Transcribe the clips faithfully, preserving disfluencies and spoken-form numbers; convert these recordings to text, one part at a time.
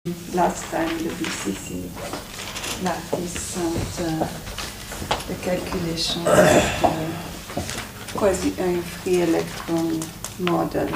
last time the B C C lattice and uh, the calculation of the quasi-free electron model.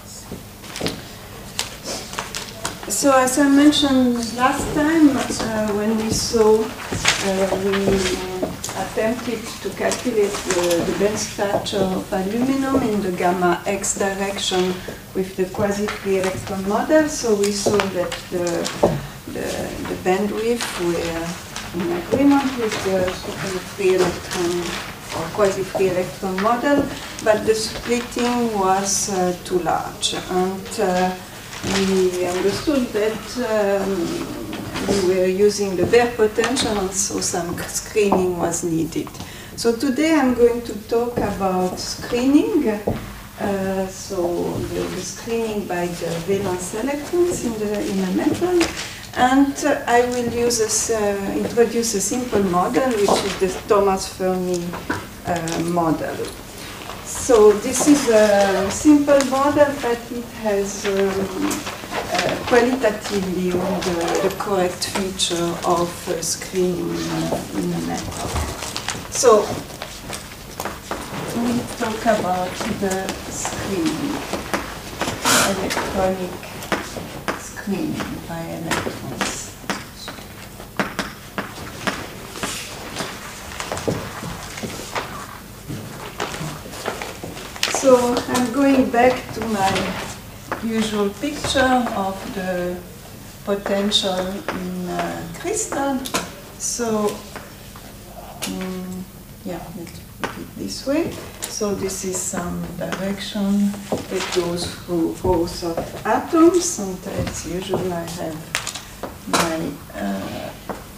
So as I mentioned last time, uh, when we saw, uh, we attempted to calculate the, the band structure of aluminum in the gamma X direction with the quasi-free electron model. So we saw that the, the, the bandwidth were in agreement with the free electron or quasi-free electron model, but the splitting was uh, too large. And uh, we understood that um, we were using the bare potential, and so some screening was needed. So today I'm going to talk about screening, uh, so the, the screening by the valence electrons in the, in the metal, and uh, I will use a, uh, introduce a simple model, which is the Thomas Fermi uh, model. So this is a simple model, but it has um, uh, qualitatively all the, the correct feature of uh, screening uh, in the metal. So we talk about the screening, electronic screening by electrons. So I'm going back to my usual picture of the potential in uh, crystal. So, um, yeah, let's put it this way. So this is some direction that goes through rows of atoms, and as usual I have my uh,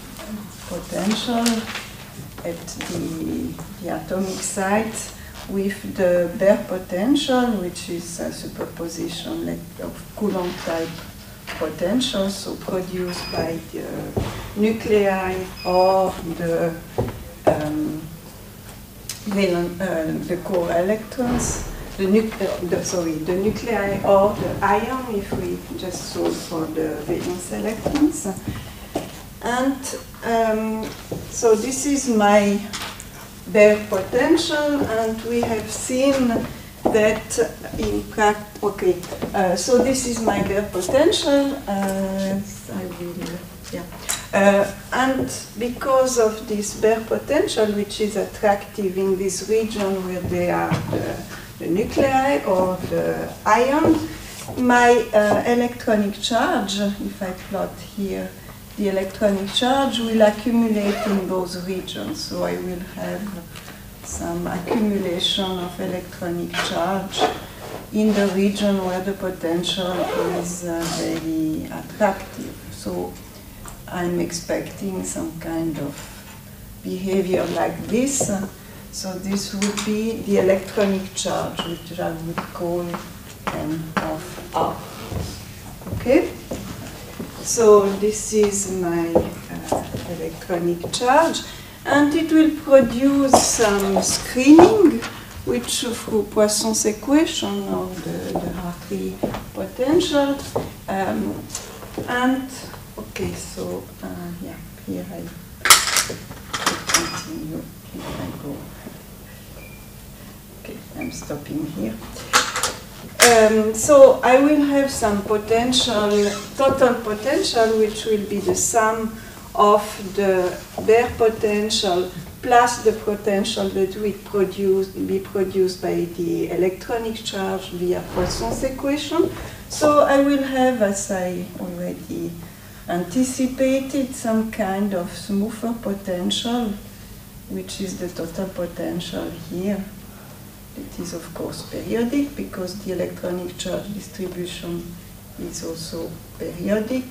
potential at the, the atomic site, with the bare potential, which is a superposition of Coulomb type potential, so produced by the nuclei or the um, valence, uh, the core electrons, the, nu uh, the sorry, the nuclei or the ion, if we just solve for the valence electrons. And um, so this is my bare potential, and we have seen that in practice, okay, uh, so this is my bare potential, uh, I will, yeah, uh, and because of this bare potential, which is attractive in this region where they are the, the nuclei or the ion, my uh, electronic charge, if I plot here, the electronic charge will accumulate in those regions. So I will have some accumulation of electronic charge in the region where the potential is uh, very attractive. So I'm expecting some kind of behavior like this. So this would be the electronic charge, which I would call M of R. Okay? So this is my uh, electronic charge, and it will produce some screening, which through Poisson's equation of the, the Hartree potential. Um, and, okay, so uh, yeah, here I continue, if I go. Okay, I'm stopping here. Um, so I will have some potential, total potential, which will be the sum of the bare potential plus the potential that will produce, be produced by the electronic charge via Poisson's equation. So I will have, as I already anticipated, some kind of smoother potential, which is the total potential here. It is, of course, periodic, because the electronic charge distribution is also periodic.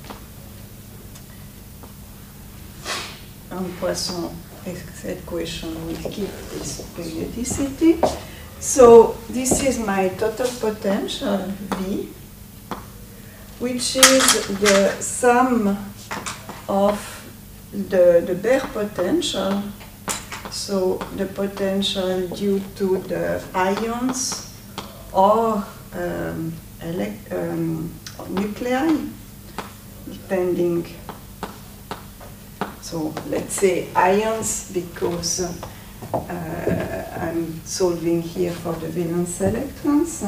And Poisson's equation will give this periodicity. So this is my total potential, V, which is the sum of the, the bare potential. So the potential due to the ions or um, elect um, nuclei depending. So let's say ions, because uh, I'm solving here for the valence electrons.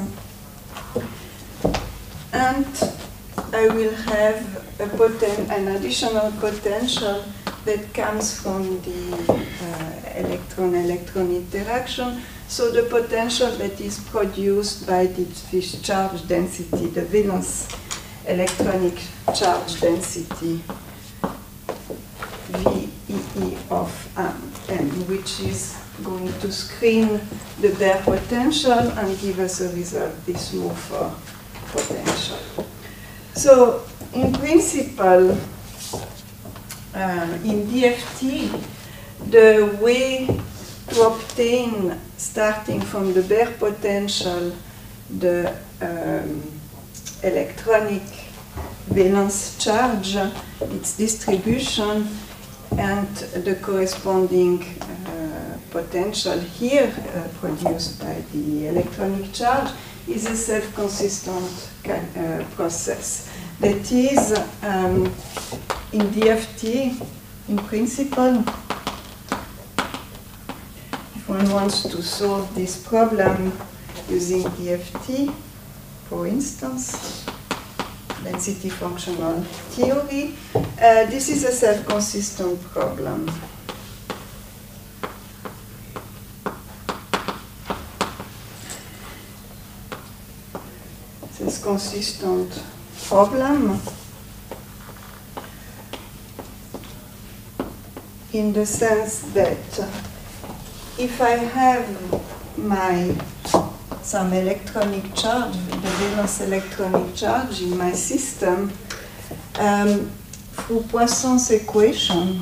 And I will have a poten an additional potential that comes from the uh, electron-electron interaction. So the potential that is produced by this charge density, the valence electronic charge density, V E E of M, which is going to screen the bare potential and give us a result, this move uh, potential. So in principle, uh, in D F T, the way to obtain, starting from the bare potential, the um, electronic valence charge, its distribution, and the corresponding uh, potential here uh, produced by the electronic charge is a self-consistent uh, process. That is, um, in D F T, in principle, if one wants to solve this problem using D F T, for instance, density functional theory, uh, this is a self-consistent problem. This consistent problem in the sense that if I have my some electronic charge, the valence electronic charge in my system, um, through Poisson's equation,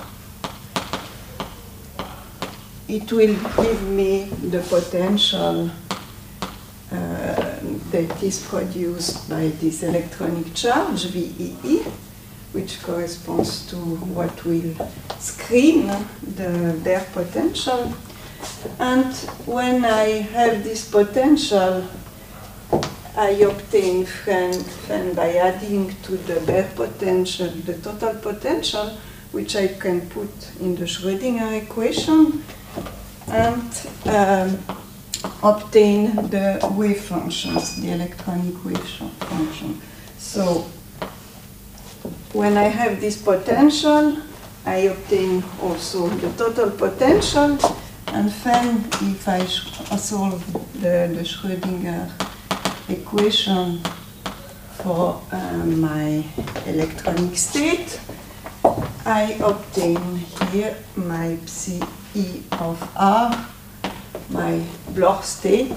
it will give me the potential uh, that is produced by this electronic charge, V E E, which corresponds to what will screen the bare potential. And when I have this potential, I obtain then by adding to the bare potential the total potential, which I can put in the Schrödinger equation, and um, obtain the wave functions, the electronic wave function. So when I have this potential, I obtain also the total potential. And then, if I solve the, the Schrödinger equation for uh, my electronic state, I obtain here my psi E of R, my Bloch state,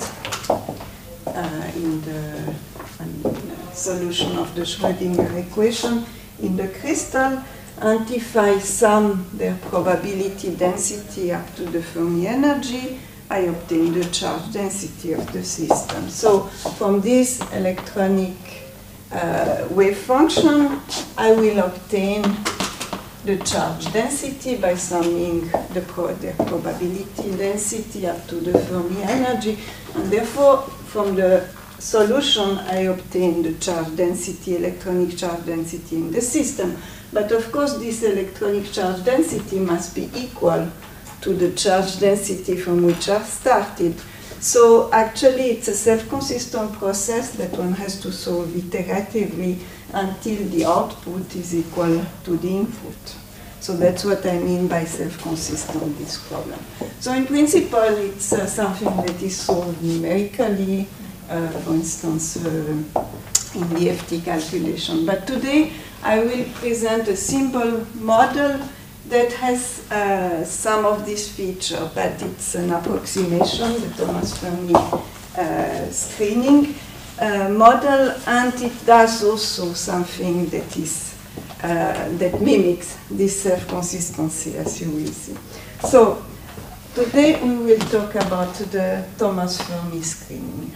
uh, in, the, in the solution of the Schrödinger equation in the crystal. And if I sum their probability density up to the Fermi energy, I obtain the charge density of the system. So from this electronic uh, wave function, I will obtain the charge density by summing the, pro the probability density up to the Fermi energy. And therefore, from the solution, I obtain the charge density, electronic charge density in the system. But of course, this electronic charge density must be equal to the charge density from which I started. So actually, it's a self-consistent process that one has to solve iteratively until the output is equal to the input. So that's what I mean by self-consistent, this problem. So in principle, it's uh, something that is solved numerically, uh, for instance, uh, in the F T calculation. But today, I will present a simple model that has uh, some of these features, but it's an approximation, the Thomas Fermi uh, screening uh, model, and it does also something that is uh, that mimics this self-consistency, as you will see. So today we will talk about the Thomas Fermi screening.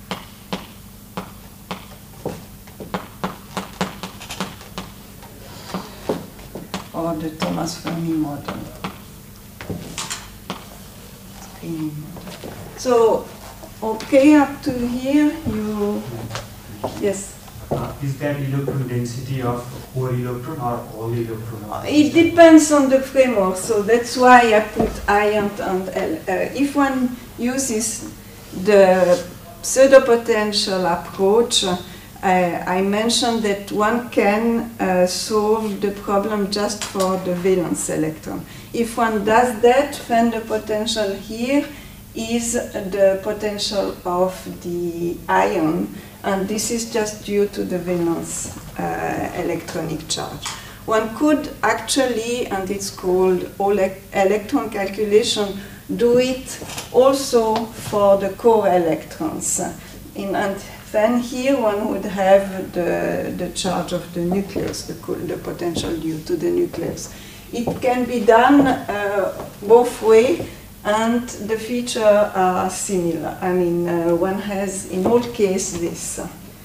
Or the Thomas Fermi model. Screening model. So, okay, up to here, you, yes? Uh, is there electron density of core electron or all electron? It depends on the framework, so that's why I put ion and L. Uh, if one uses the pseudopotential approach, uh, I mentioned that one can uh, solve the problem just for the valence electron. If one does that, then the potential here is the potential of the ion, and this is just due to the valence uh, electronic charge. One could actually, and it's called electron calculation, do it also for the core electrons. In, and then here one would have the, the charge of the nucleus, the, the potential due to the nucleus. It can be done uh, both ways, and the features are similar. I mean, uh, one has in all cases this.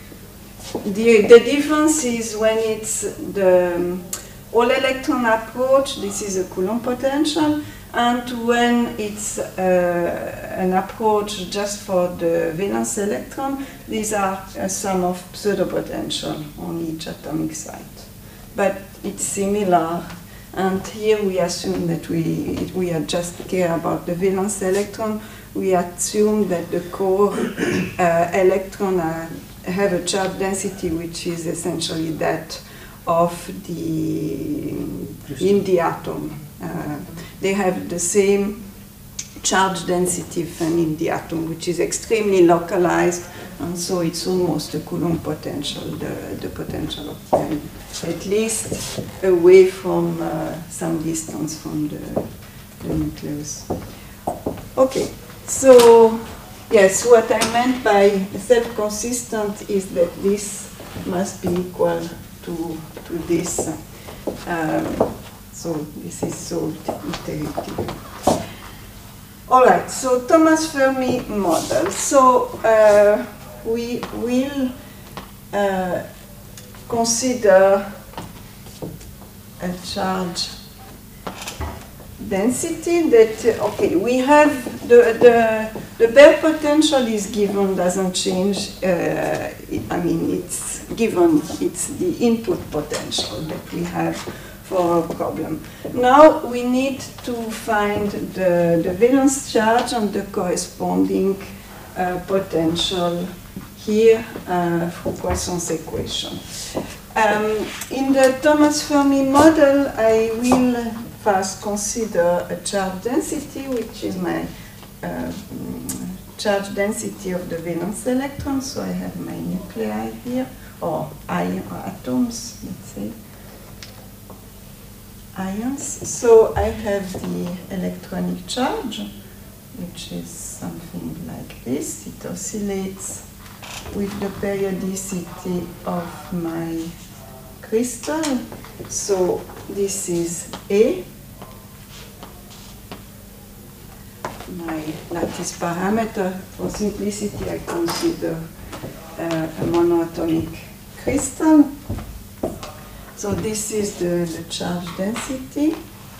The, the difference is when it's the um, all-electron approach, this is a Coulomb potential, and when it's uh, an approach just for the valence electron, these are a sum of pseudopotential on each atomic site. But it's similar, and here we assume that we, we are just care about the valence electron. We assume that the core uh, electron are, have a charge density which is essentially that of the, in the atom. Uh, they have the same charge density than in the atom, which is extremely localized, and so it's almost a Coulomb potential, the, the potential of them, at least away from uh, some distance from the, the nucleus. Okay, so yes, what I meant by self-consistent is that this must be equal to, to this. Um, so this is solved iteratively. All right, so Thomas Fermi model. So uh, we will uh, consider a charge density that, uh, okay, we have the, the, the Baire potential is given, doesn't change. Uh, it, I mean, it's given, it's the input potential that we have for our problem. Now we need to find the, the valence charge and the corresponding uh, potential here uh, for Poisson's equation. Um, in the Thomas Fermi model, I will first consider a charge density, which is my uh, charge density of the valence electron. So I have my nuclei here, or ion or atoms, let's say. Ions. So I have the electronic charge, which is something like this. It oscillates with the periodicity of my crystal. So this is A. My lattice parameter, for simplicity, I consider uh, a monoatomic crystal. So this is the, the charge density,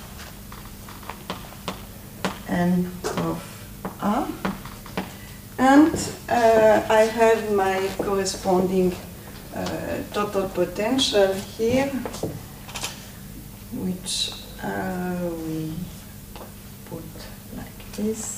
N of R. And uh, I have my corresponding uh, total potential here, which uh, we put like this.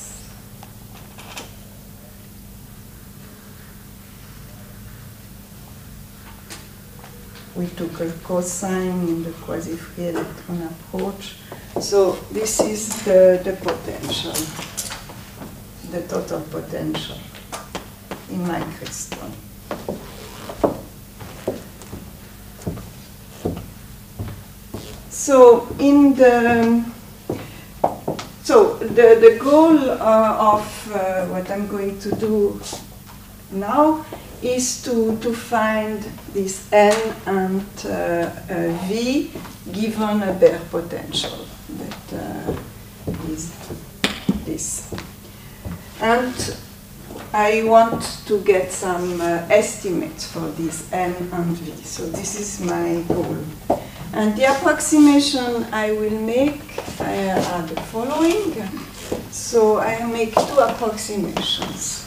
We took a cosine in the quasi-free electron approach. So this is the, the potential, the total potential in my crystal. So in the so the the goal uh, of uh, what I'm going to do now is to to find this N and uh, uh, V given a Baire potential that uh, is this. And I want to get some uh, estimates for this N and V. So this is my goal. And the approximation I will make uh, are the following. So I make two approximations.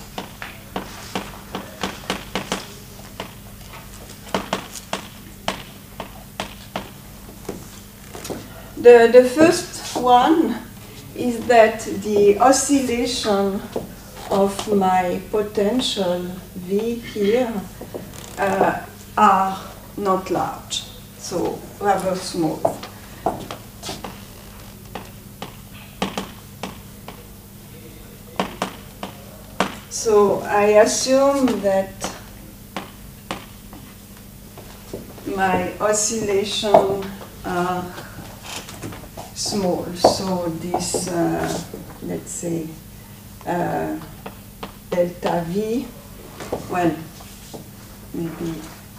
The, the first one is that the oscillation of my potential V here uh, are not large, so rather small. So I assume that my oscillation are small. So this, uh, let's say, uh, delta V, well, maybe.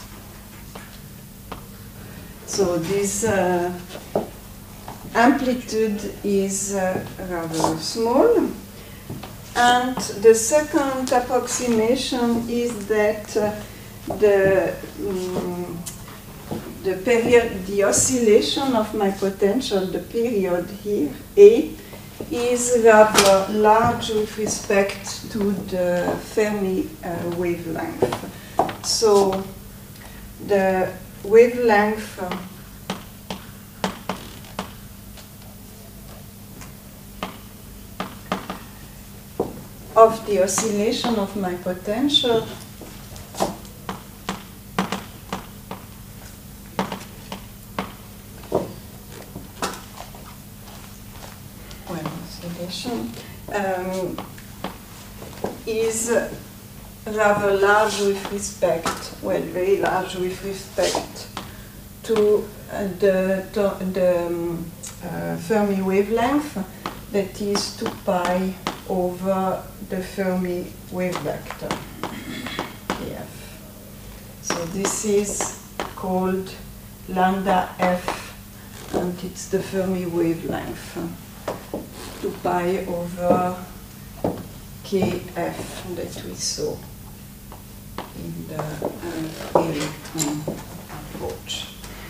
So this uh, amplitude is uh, rather small. And the second approximation is that uh, the um, the period, the oscillation of my potential, the period here, A, is rather large with respect to the Fermi uh, wavelength. So the wavelength uh, of the oscillation of my potential well, oscillation um, is rather large with respect, well, very large with respect to uh, the, to the um, uh, Fermi wavelength, that is two pi over the Fermi wave vector, K F. So this is called lambda F, and it's the Fermi wavelength, two pi over K F that we saw in the uh, electron approach.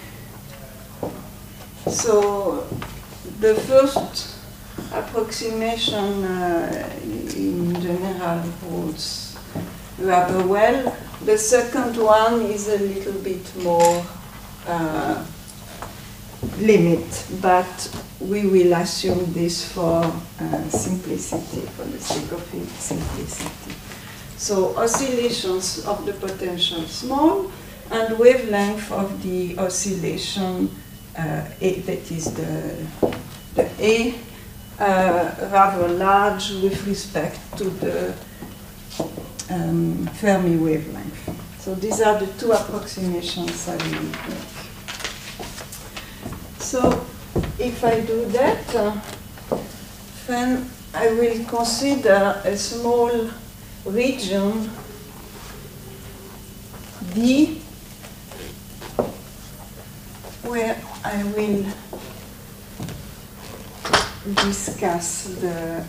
So the first approximation uh, in general holds rather well. The second one is a little bit more uh, limit, but we will assume this for uh, simplicity, for the sake of simplicity. So oscillations of the potential small, and wavelength of the oscillation uh, A, that is the, the A, Uh, rather large with respect to the um, Fermi wavelength. So these are the two approximations I will make. So if I do that, uh, then I will consider a small region D where I will discuss the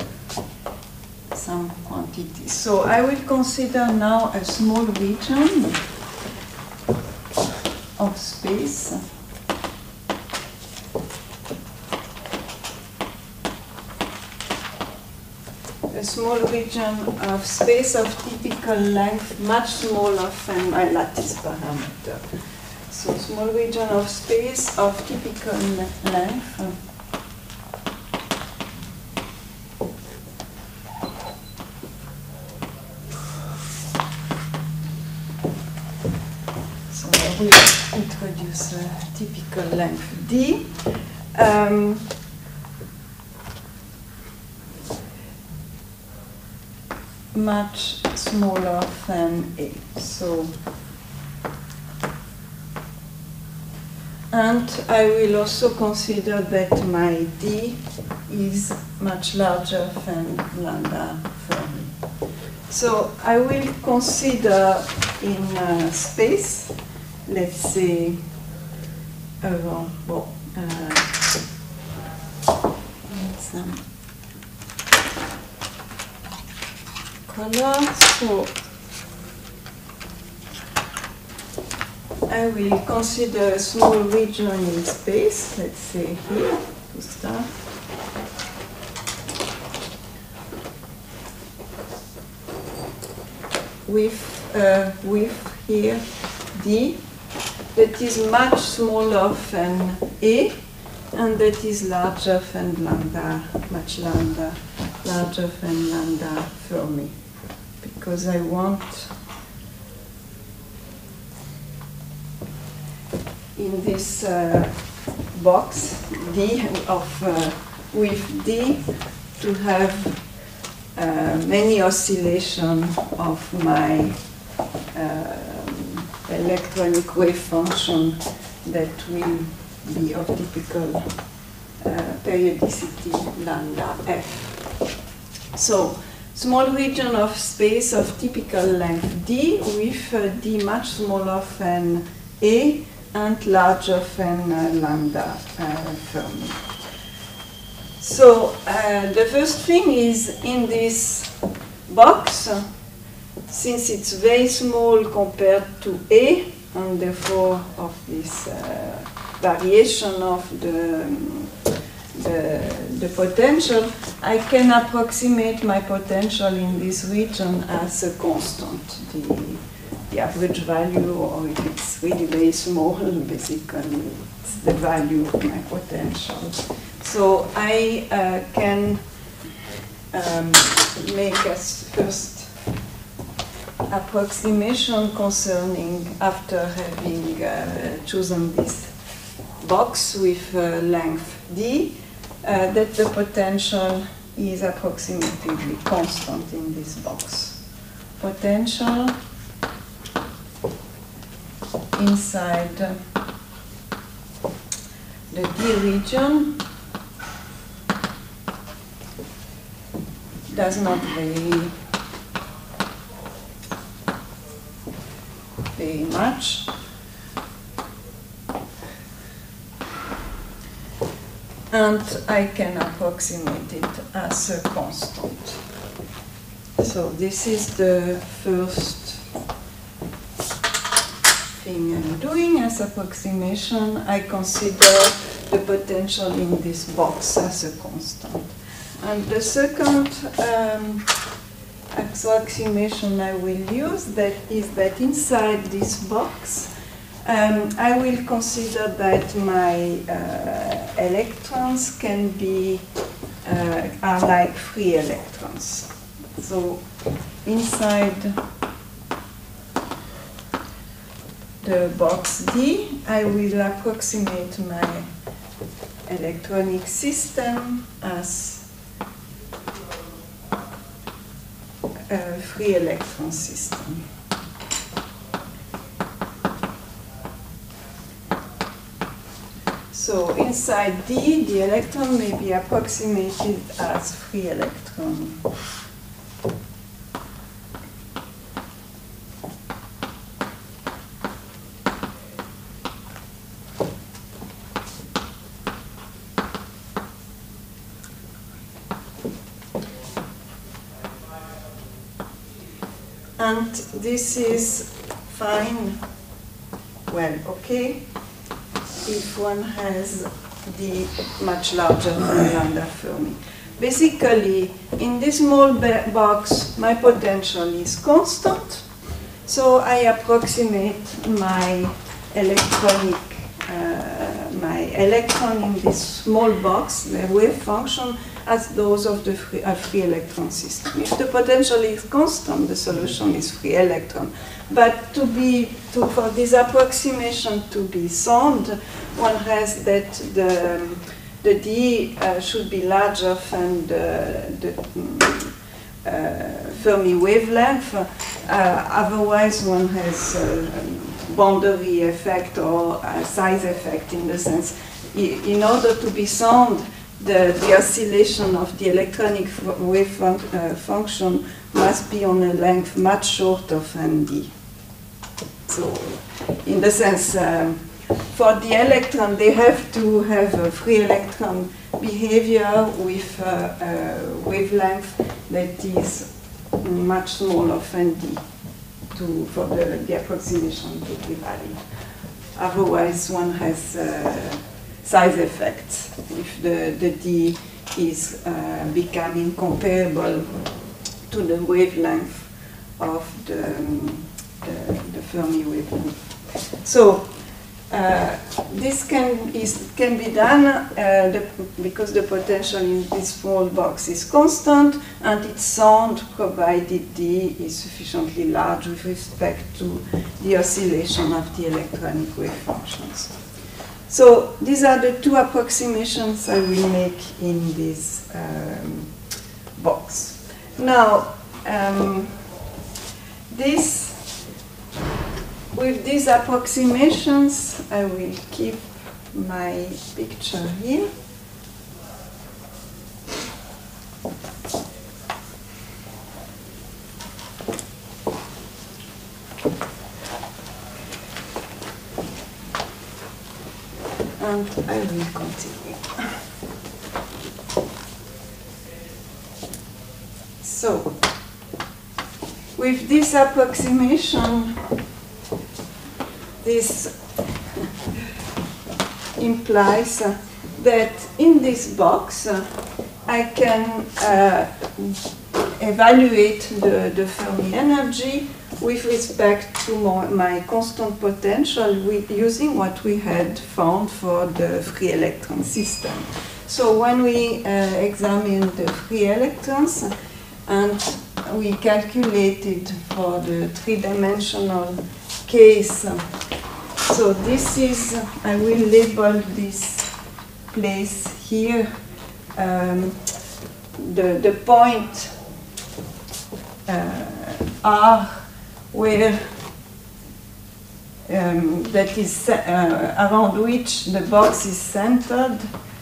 some quantities. So I will consider now a small region of space a small region of space of typical length much smaller than my lattice parameter. So small region of space of typical length. We introduce a typical length D. Um, much smaller than A. So, and I will also consider that my D is much larger than lambda Fermi. So I will consider in uh, space, let's say, around, well, uh, some color. So I will consider a small region in space, let's say here to start. With uh, width here D that is much smaller than A, and that is larger than lambda, much lambda, larger than lambda Fermi, because I want in this uh, box D of uh, with D to have uh, many oscillations of my um, electronic wave function that will be of typical uh, periodicity lambda f. So, small region of space of typical length D with uh, D much smaller than A and larger than uh, lambda uh, Fermi. So, uh, the first thing is in this box, uh, since it's very small compared to A, and therefore of this uh, variation of the, um, the, the potential, I can approximate my potential in this region as a constant, the, the average value, or if it's really very small, basically it's the value of my potential. So I uh, can um, make a first approximation concerning, after having uh, chosen this box with uh, length D, uh, that the potential is approximately constant in this box. Potential inside the D region does not vary very much. And I can approximate it as a constant. So this is the first thing I'm doing as approximation. I consider the potential in this box as a constant. And the second um, approximation I will use that is that inside this box um, I will consider that my uh, electrons can be uh, are like free electrons. So inside the box D I will approximate my electronic system as a free electron system. So inside D, the electron may be approximated as free electron. And this is fine, well, okay, if one has the much larger than lambda Fermi. Basically, in this small box, my potential is constant, so I approximate my electronic, uh, my electron in this small box, the wave function, as those of the free, uh, free electron system. If the potential is constant, the solution is free electron. But to be, to, for this approximation to be sound, one has that the, the D uh, should be larger than the, the uh, Fermi wavelength. Uh, otherwise, one has a boundary effect or a size effect in the sense, in order to be sound, The, the oscillation of the electronic wave fun uh, function must be on a length much shorter than D. So, in the sense, um, for the electron, they have to have a free electron behavior with uh, a wavelength that is much smaller than D to, for the, the approximation to be valid. Otherwise, one has uh, size effects if the, the D is uh, becoming comparable to the wavelength of the, um, the, the Fermi wavelength. So uh, this can, is, can be done uh, the, because the potential in this small box is constant, and its sound provided D is sufficiently large with respect to the oscillation of the electronic wave functions. So these are the two approximations I will make in this um, box. Now, um, this with these approximations, I will keep my picture here. And I will continue. So, with this approximation, this implies uh, that in this box uh, I can uh, evaluate the, the Fermi energy with respect to my, my constant potential with, using what we had found for the free electron system. So when we uh, examine the free electrons and we calculated for the three-dimensional case, so this is, I will label this place here, um, the, the point uh, R where um, that is uh, around which the box is centered.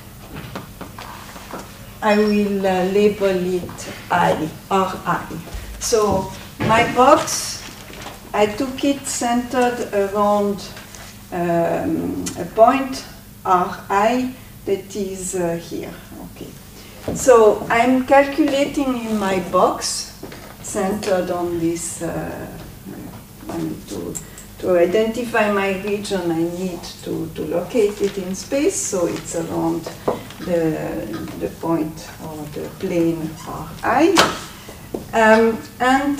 I will uh, label it I, R I. So my box, I took it centered around um, a point R I that is uh, here. Okay. So I'm calculating in my box centered on this. Uh, I need to to identify my region. I need to to locate it in space. So it's around the the point or the plane R I, um, and.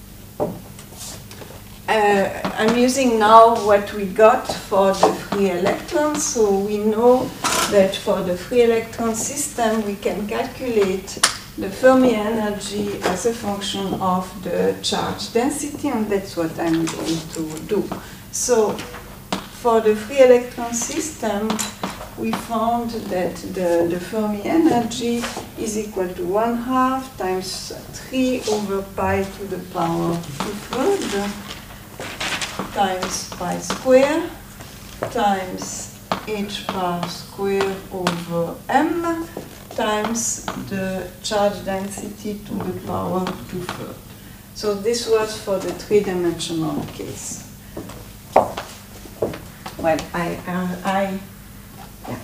Uh, I'm using now what we got for the free electrons. So we know that for the free electron system, we can calculate the Fermi energy as a function of the charge density, and that's what I'm going to do. So for the free electron system, we found that the, the Fermi energy is equal to one half times three over pi to the power two-thirds times pi square times h bar square over m times the charge density to the power two-thirds. So this was for the three-dimensional case. Well, I, I, I yeah.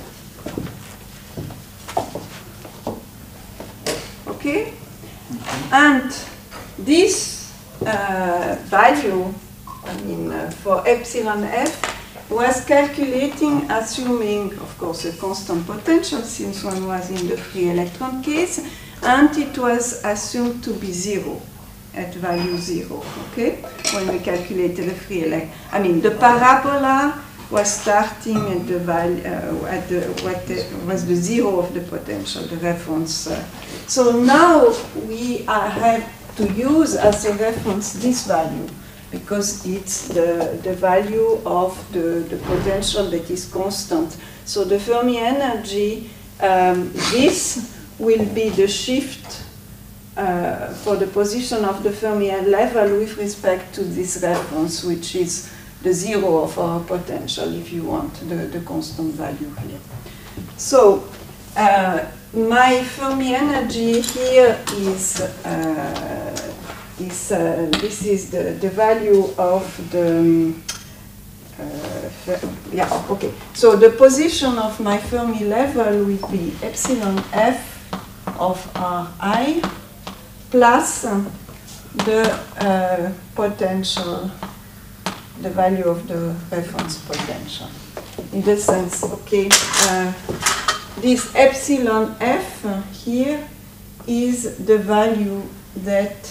Okay, and this uh, value, I mean, uh, for epsilon f, was calculating, assuming, of course, a constant potential, since one was in the free electron case, and it was assumed to be zero, at value zero, okay? When we calculated the free electron. I mean, the parabola was starting at the value, uh, at the, what the, was the zero of the potential, the reference. Uh. So now we are, have to use as a reference this value, because it's the, the value of the, the potential that is constant. So the Fermi energy, um, this will be the shift uh, for the position of the Fermi level with respect to this reference, which is the zero of our potential, if you want, the, the constant value here. So uh, my Fermi energy here is uh, Is, uh, this is the, the value of the, um, uh, yeah, okay. So the position of my Fermi level will be epsilon f of Ri plus the uh, potential, the value of the reference potential. In this sense, okay, uh, this epsilon f here is the value that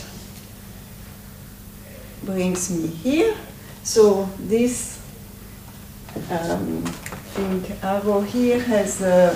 brings me here. So this um, think arrow here has a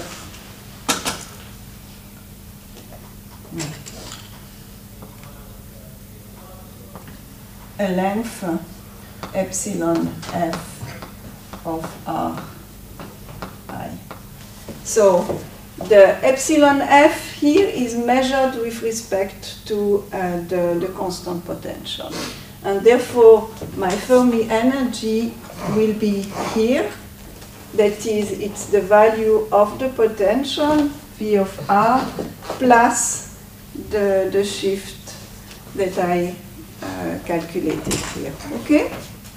a length uh, epsilon f of r I. So the epsilon f here is measured with respect to uh, the, the constant potential. And therefore, my Fermi energy will be here. That is, it's the value of the potential, V of r, plus the, the shift that I uh, calculated here. Okay?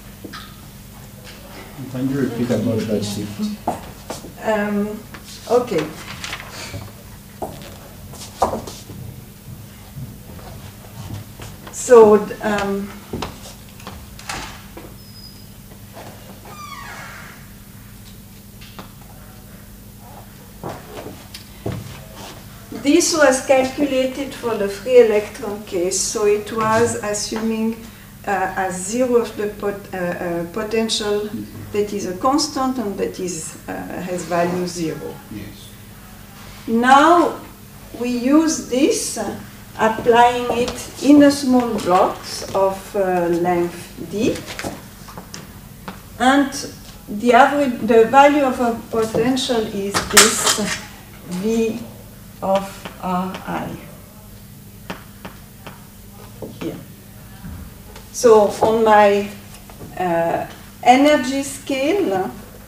Can you repeat about that shift? Um, okay. So, um, this was calculated for the free electron case, so it was assuming uh, as zero of the pot, uh, uh, potential that is a constant and that is uh, has value zero. Yes. Now we use this, uh, applying it in a small blocks of uh, length d, and the average, the value of a potential is this V of Ri here. So on my uh, energy scale,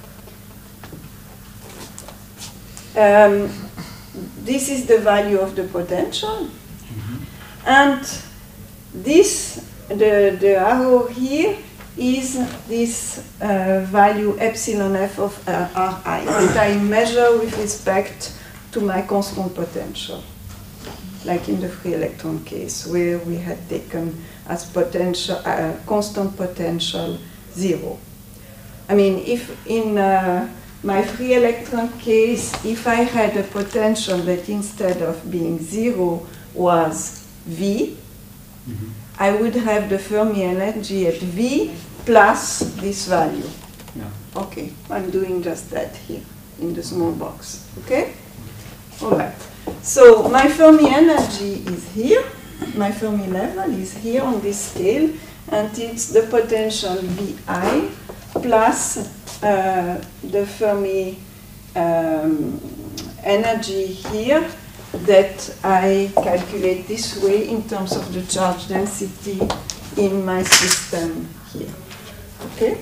um, this is the value of the potential, mm-hmm. and this, the, the arrow here, is this uh, value epsilon f of uh, Ri that I measure with respect to my constant potential, like in the free electron case, where we had taken as potential, uh, constant potential zero. I mean, if in uh, my free electron case, if I had a potential that instead of being zero was V, mm-hmm. I would have the Fermi energy at V plus this value. Yeah. Okay, I'm doing just that here in the small box. Okay? All right. So my Fermi energy is here. My Fermi level is here on this scale, and it's the potential Vi plus uh, the Fermi um, energy here that I calculate this way in terms of the charge density in my system here. Okay?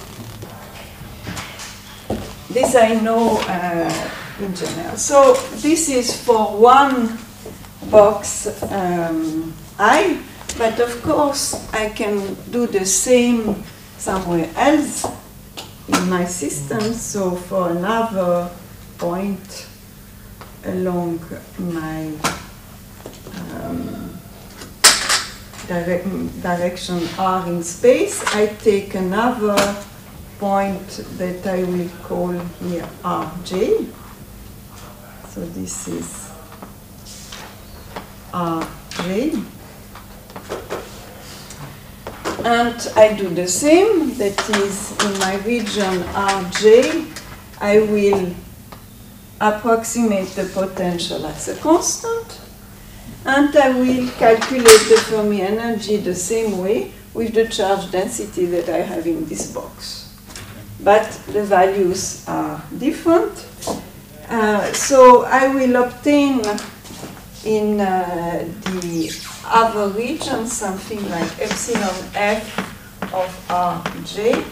This I know uh, in general. So this is for one box um, I, but of course I can do the same somewhere else in my system. So for another point along my um, direct, direction R in space, I take another point that I will call here R J. So this is R J. And I do the same, that is in my region R J, I will approximate the potential as a constant, and I will calculate the Fermi energy the same way with the charge density that I have in this box. But the values are different. Uh, so I will obtain in uh, the other region something like epsilon f of Rj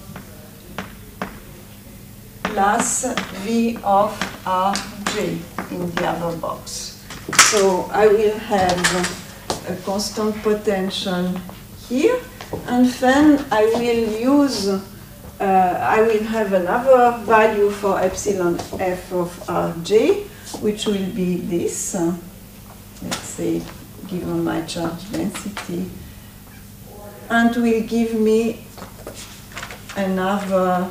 plus V of Rj in the other box. So I will have a constant potential here, and then I will use Uh, I will have another value for epsilon f of Rj, which will be this, uh, let's say, given my charge density, and will give me another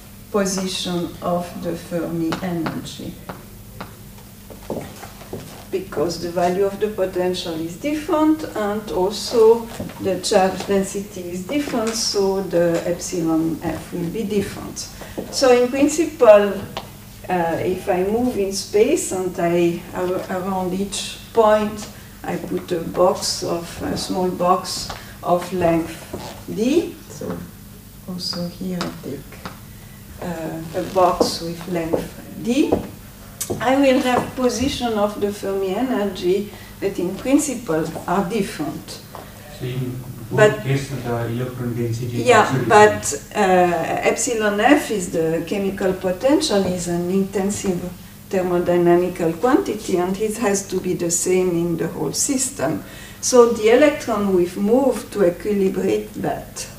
position of the Fermi energy. because the value of the potential is different and also the charge density is different, so the epsilon f will be different. So in principle, uh, if I move in space and I around each point I put a box of a small box of length d, so also here I take uh, a box with length d, I will have position of the Fermi energy that in principle are different. So in But- both cases, the electron density is Yeah, also but different. uh, epsilon f is the chemical potential, is an intensive thermodynamical quantity, and it has to be the same in the whole system. So the electron will move to equilibrate that.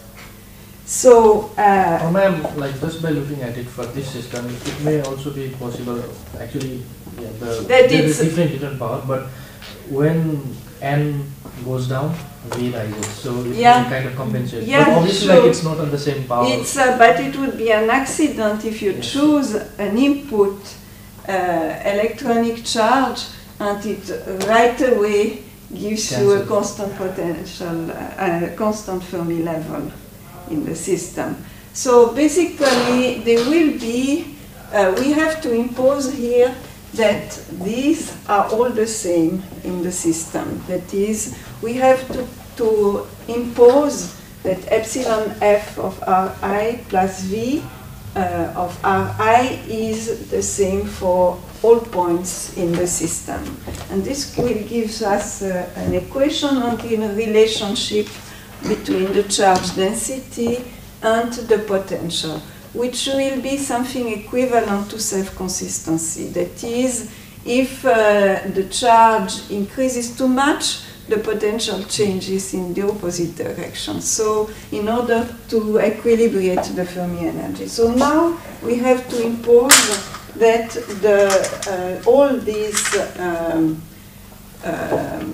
So, uh, Or ma'am, like just by looking at it for this system, it may also be possible, actually, yeah, the, That there is it's- different, different power, but when n goes down, v rises, so it Yeah. will kind of compensate. Yeah, but obviously, sure. like it's not on the same power. it's, uh, but it would be an accident if you Yes. choose an input uh, electronic charge and it right away gives you a Cancel. constant potential, uh, uh, constant Fermi level in the system. So basically, there will be, uh, we have to impose here that these are all the same in the system. That is, we have to, to impose that epsilon f of Ri plus V uh, of Ri is the same for all points in the system. And this will give us uh, an equation and a relationship between the charge density and the potential, which will be something equivalent to self-consistency. That is, if uh, the charge increases too much, the potential changes in the opposite direction. So in order to equilibrate the Fermi energy. So now we have to impose that the, uh, all these um, um,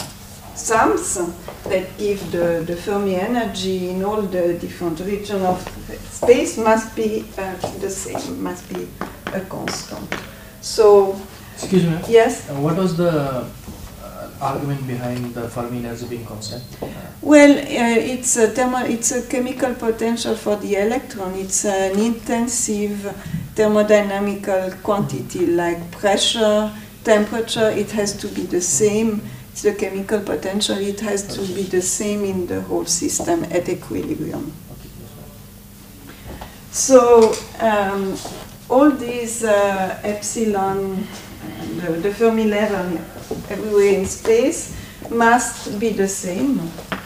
sums that give the, the Fermi energy in all the different regions of space must be uh, the same, must be a constant. So, Excuse me, yes? uh, what was the uh, argument behind the Fermi energy being constant? Well, uh, it's, a thermo it's a chemical potential for the electron. It's an intensive thermodynamical quantity like pressure, temperature. It has to be the same. It's the chemical potential. It has to be the same in the whole system at equilibrium. Okay, yes, ma'am. So um, all these uh, epsilon, the, the Fermi level everywhere in space must be the same.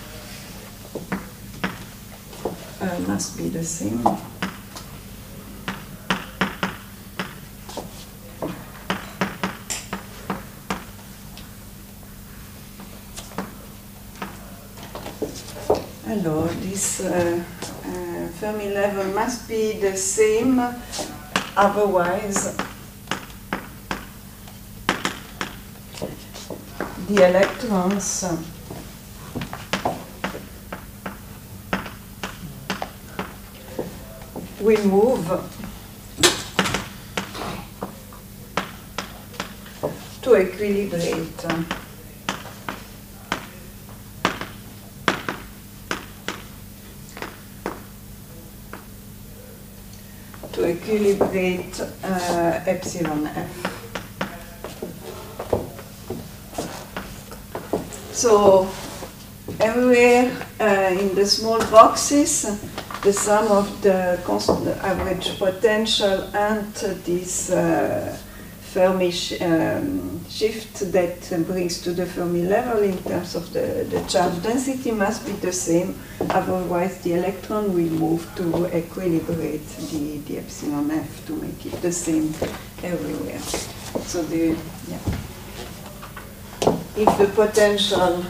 Uh, must be the same. Alors, this uh, uh, Fermi level must be the same, otherwise the electrons will move to equilibrate. To equilibrate uh, epsilon f. So everywhere uh, in the small boxes, the sum of the constant average potential and this uh, Fermi sh um, shift that brings to the Fermi level in terms of the, the charge density must be the same, otherwise the electron will move to equilibrate the, the epsilon f to make it the same everywhere. So the, yeah. If the potential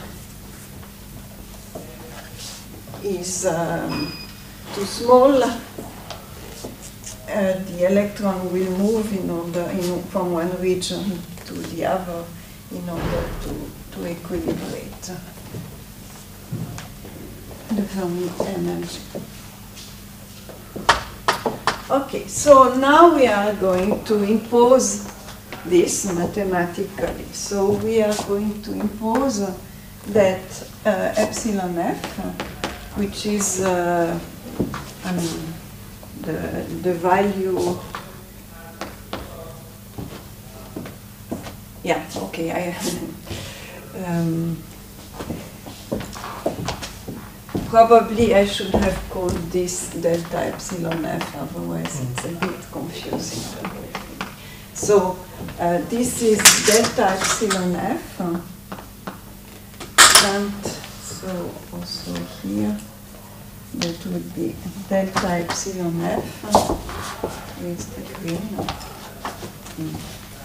is um, too small, Uh, the electron will move in order in, from one region to the other in order to, to equilibrate the Fermi energy. Okay, so now we are going to impose this mathematically. So we are going to impose that uh, epsilon f, which is, uh, I mean, the, the value, yeah, okay, I, um, probably I should have called this delta epsilon f, otherwise it's a bit confusing. So uh, this is delta epsilon f, and so also here that would be delta epsilon f with the green. Mm.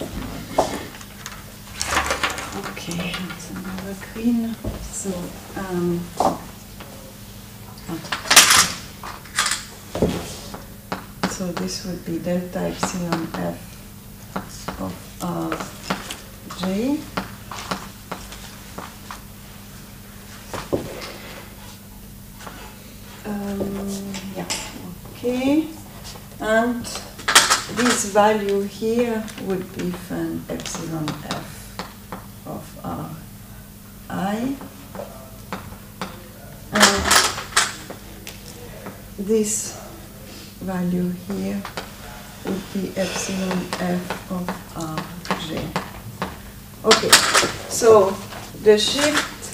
Okay, that's another green. So um, so this would be delta epsilon f of R J. Um, yeah, okay. And this value here would be an epsilon f of R I. And this value here would be epsilon f of R J. Okay, so the shift,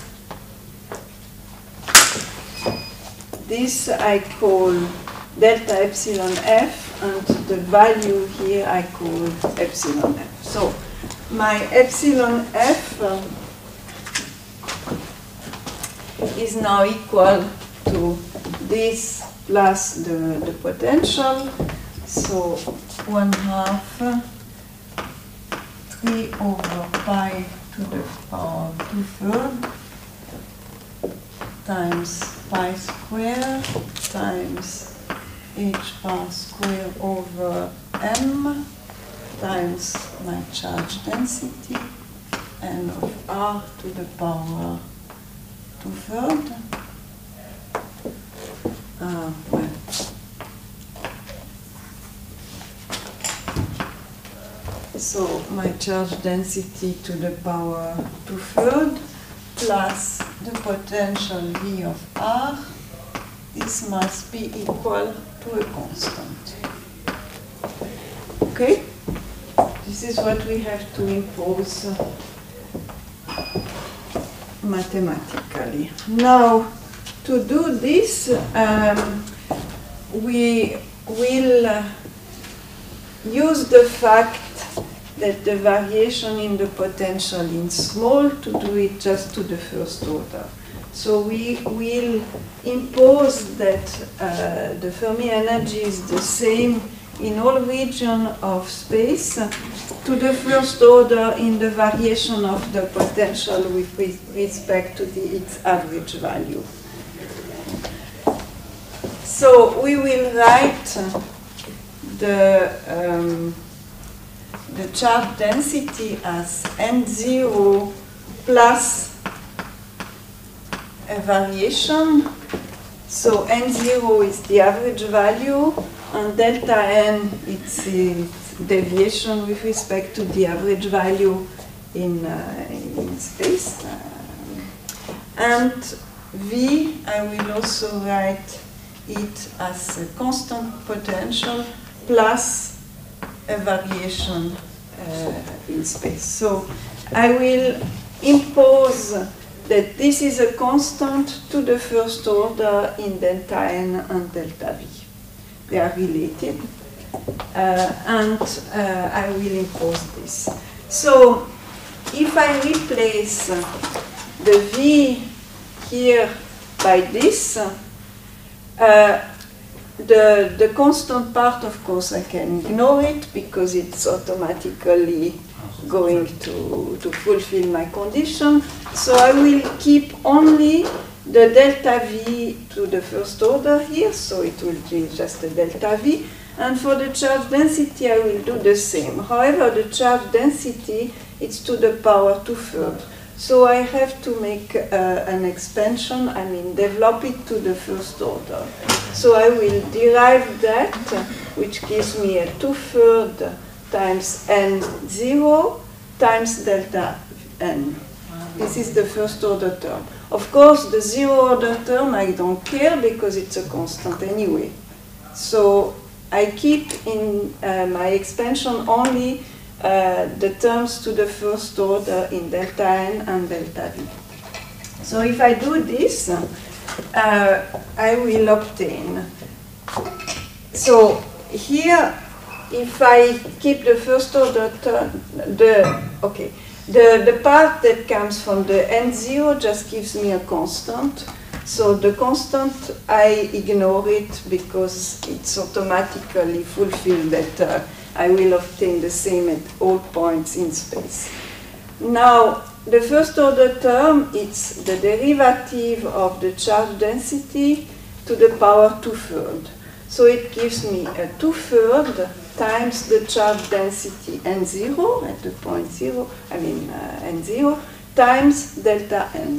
this I call delta epsilon f, and the value here I call epsilon f. So my epsilon f uh, is now equal to this plus the, the potential. So one half uh, three over pi to the power two thirds times pi square times h bar square over m times my charge density n of r to the power two thirds. Uh, well, so my charge density to the power two thirds plus the potential V of R, this must be equal to a constant. Okay? This is what we have to impose mathematically. Now, to do this, um, we will uh, use the fact that the variation in the potential is small to do it just to the first order. So we will impose that uh, the Fermi energy is the same in all regions of space to the first order in the variation of the potential with respect to the, its average value. So we will write the um, the charge density as n zero plus a variation. So n zero is the average value, and delta n it's the deviation with respect to the average value in, uh, in space. Uh, and V, I will also write it as a constant potential plus a variation uh, in space. So I will impose that this is a constant to the first order in delta n and delta v. They are related. Uh, and uh, I will impose this. So if I replace the v here by this, uh, The, the constant part, of course, I can ignore it because it's automatically going to, to fulfill my condition. So I will keep only the delta V to the first order here, so it will be just a delta V. And for the charge density, I will do the same. However, the charge density, it's to the power two thirds. So I have to make uh, an expansion, I mean develop it to the first order. So I will derive that, which gives me a two thirds times n zero times delta n. This is the first order term. Of course, the zero order term I don't care because it's a constant anyway. So I keep in uh, my expansion only uh, the terms to the first order in delta n and delta v. So if I do this, uh, I will obtain. So here, if I keep the first order term, the okay. The, the part that comes from the n zero just gives me a constant. So the constant, I ignore it because it's automatically fulfilled that uh, I will obtain the same at all points in space. Now, the first order term, it's the derivative of the charge density to the power two-thirds. So it gives me a two-thirds times the charge density n zero at the point zero, I mean uh, n zero, times delta n.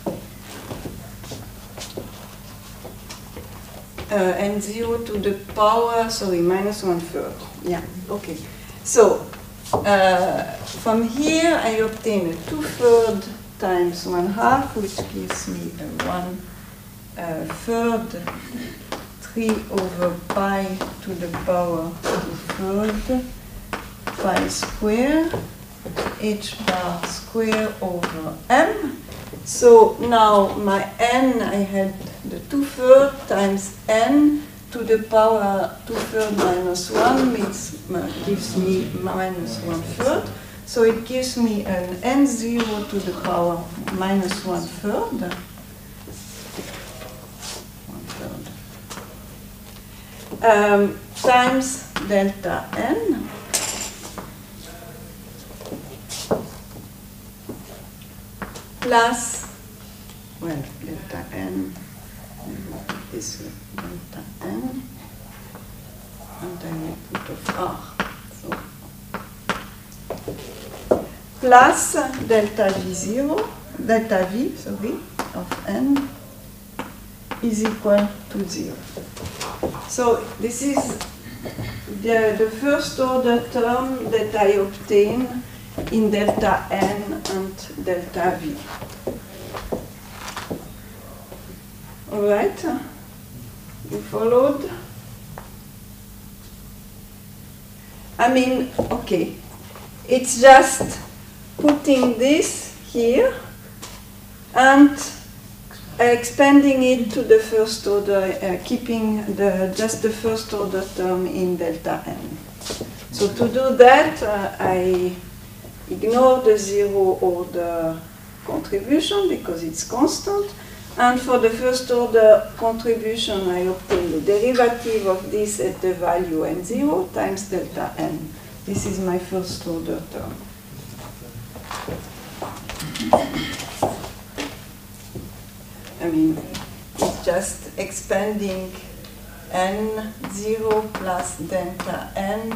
Uh, n zero to the power, sorry, minus one third. Yeah, okay. So uh, from here I obtain a two third times one half, which gives me a one uh, third three over pi to the power two third pi square h bar square over m. So now my n, I had the two third times n to the power two third minus one means, uh, gives me minus one third. So it gives me an n zero to the power minus one third. Um, times delta n plus, well, delta n, this way, delta n, and I will put of r, so, plus delta v zero, delta v, sorry, of n is equal to zero. So this is the, the first order term that I obtain in delta n and delta v. All right? You followed? I mean, okay. It's just putting this here and expanding it to the first order, uh, keeping the, just the first order term in delta n. So to do that, uh, I ignore the zero order contribution because it's constant. And for the first order contribution, I obtain the derivative of this at the value n zero times delta n. This is my first order term. I mean, it's just expanding n zero plus delta n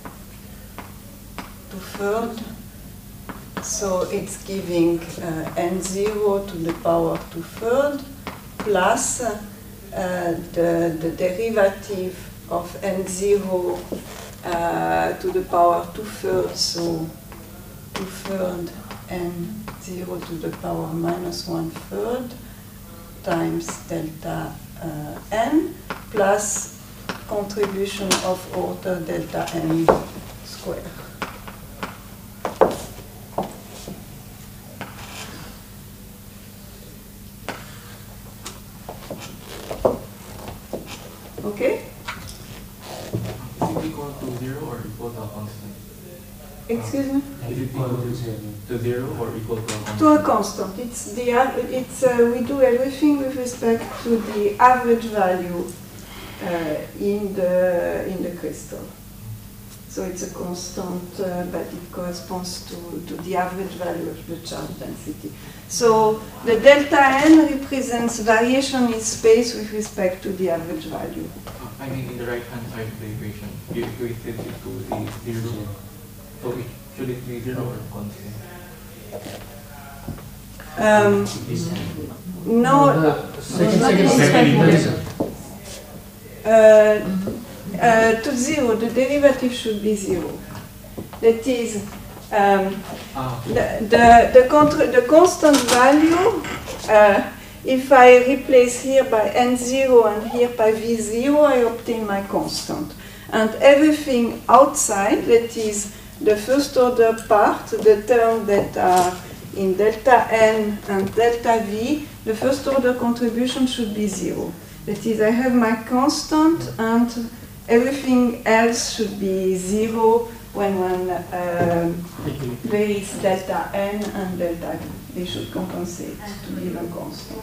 to third. So it's giving uh, n zero to the power two third plus uh, the, the derivative of n zero uh, to the power two thirds, so two third n zero to the power minus one third times delta uh, n plus contribution of order delta n square. Okay? Is it equal to zero or equal to a constant? Excuse me? Is it equal to zero? To zero or equal to a constant? To a constant. It's the it's uh, we do everything with respect to the average value uh, in the in the crystal. So it's a constant, uh, but it corresponds to, to the average value of the charge density. So the delta n represents variation in space with respect to the average value. I mean, in the right-hand side of the equation, you equated it to the zero. So it, should it be zero or constant? Um, no. The second, not second, second second. Uh, uh, to zero, the derivative should be zero. That is, um, Ah, okay. the, the, the, contr- the constant value, uh, if I replace here by n zero and here by v zero, I obtain my constant. And everything outside, that is the first order part, the terms that are in delta n and delta v, the first order contribution should be zero. That is, I have my constant and everything else should be zero when, when um, there is delta n and delta v. They should compensate to give a constant.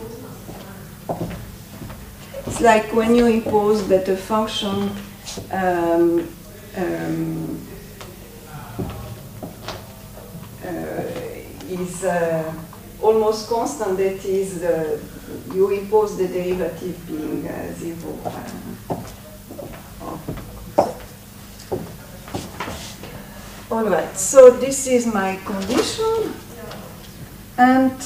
It's like when you impose that a function um, um, uh, is uh, almost constant, that is, uh, you impose the derivative being uh, zero. Uh, oh. All right, so this is my condition, and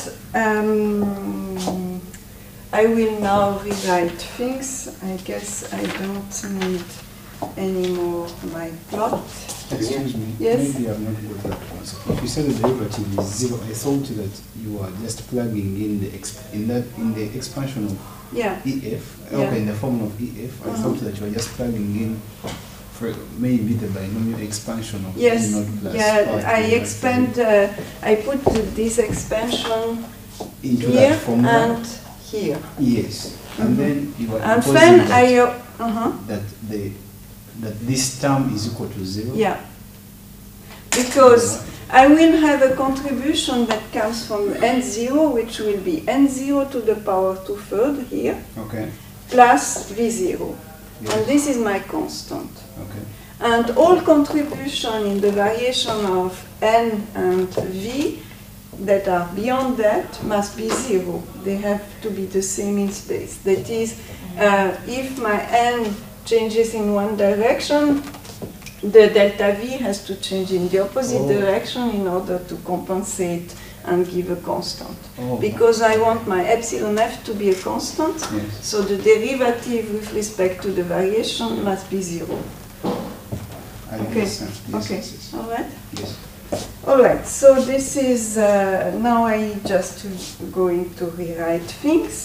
um, I will now rewrite things. I guess I don't need anymore my plot. Excuse me, Yes. maybe I've not got that one. So if you said the derivative is zero, I thought that you are just plugging in the exp in that in the expansion of Yeah. E F, Yeah. okay, in the formula of E F. I Uh-huh. thought that you were just plugging in for maybe the binomial expansion of Yes. E naught plus Yeah. pi I to expand. Uh, I put this expansion into here that formula. and here. Yes, Mhm. and then you are And imposing then that, I. Uh huh. that the that this term is equal to zero. Yeah. Because I will have a contribution that comes from n zero, which will be n zero to the power two-thirds here, Okay. plus v zero. Yes. And this is my constant. Okay. And all contribution in the variation of n and v that are beyond that must be zero. They have to be the same in space. That is, uh, if my n changes in one direction, the delta v has to change in the opposite Oh. direction in order to compensate and give a constant. Oh. Because I want my epsilon f to be a constant, Yes. so the derivative with respect to the variation must be zero. I Okay. understand. Yes, Okay. yes, yes. All right? Yes. All right, so this is, uh, now I just going to rewrite things.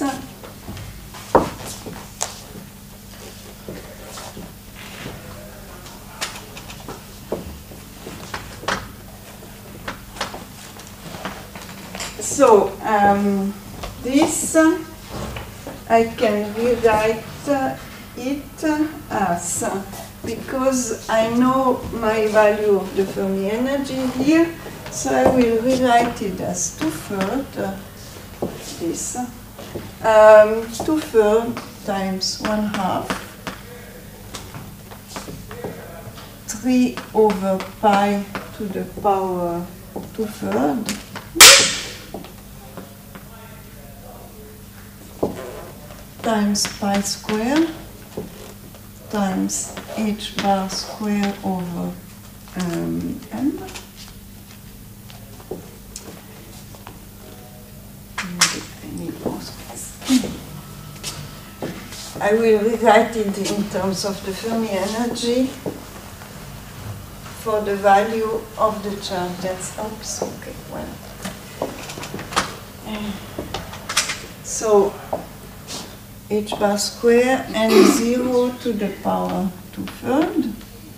So, um, this, uh, I can rewrite uh, it as, uh, because I know my value of the Fermi energy here, so I will rewrite it as two-thirds, uh, this, um, two-thirds times one-half, three over pi to the power two-thirds, times pi square times h bar square over um, n. I need more space. I will rewrite it in terms of the Fermi energy for the value of the charge. That's oops. Okay. Well. So h bar square n zero to the power two-thirds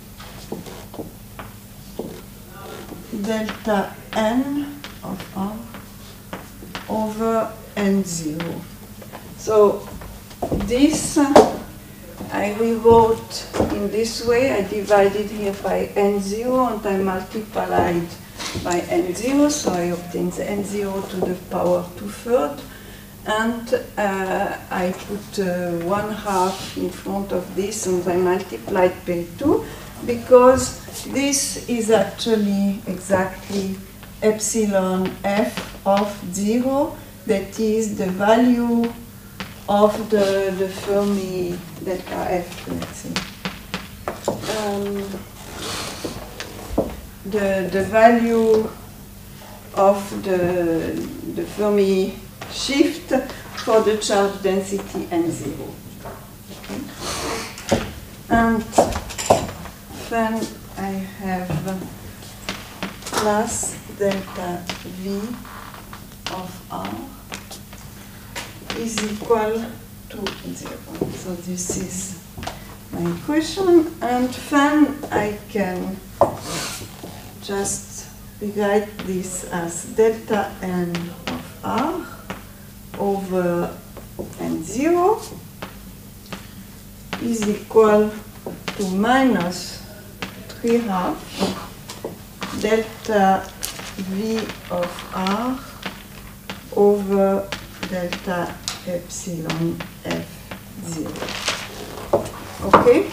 delta n of r over n zero. So this uh, I rewrote in this way. I divided here by n zero and I multiplied by n zero, so I obtained the n zero to the power two-thirds. And uh, I put uh, one half in front of this and I multiplied by two because this is actually exactly epsilon f of zero, that is the value of the, the Fermi delta f, let's see. Um, the, the value of the, the Fermi shift for the charge density n zero. Okay. And then I have plus delta V of R is equal to zero. So this is my equation, and then I can just rewrite this as delta n of R over n zero is equal to minus three half delta V of R over delta epsilon F zero. Okay?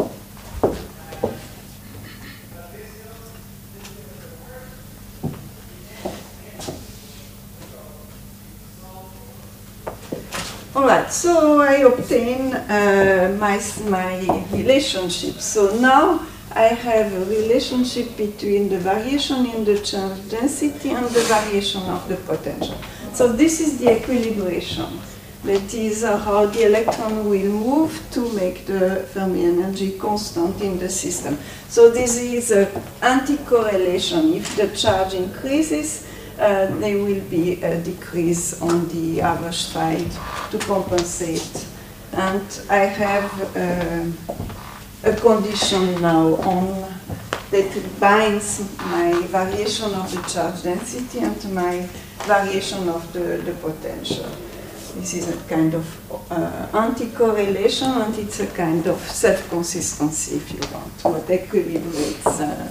All right, so I obtain uh, my, my relationship. So now I have a relationship between the variation in the charge density and the variation of the potential. So this is the equilibration. That is uh, how the electron will move to make the Fermi energy constant in the system. So this is an anti-correlation. If the charge increases, uh, there will be a decrease on the other side to compensate. And I have uh, a condition now on that binds my variation of the charge density and my variation of the, the potential. This is a kind of uh, anti-correlation, and it's a kind of self-consistency, if you want, what equilibrates. Uh,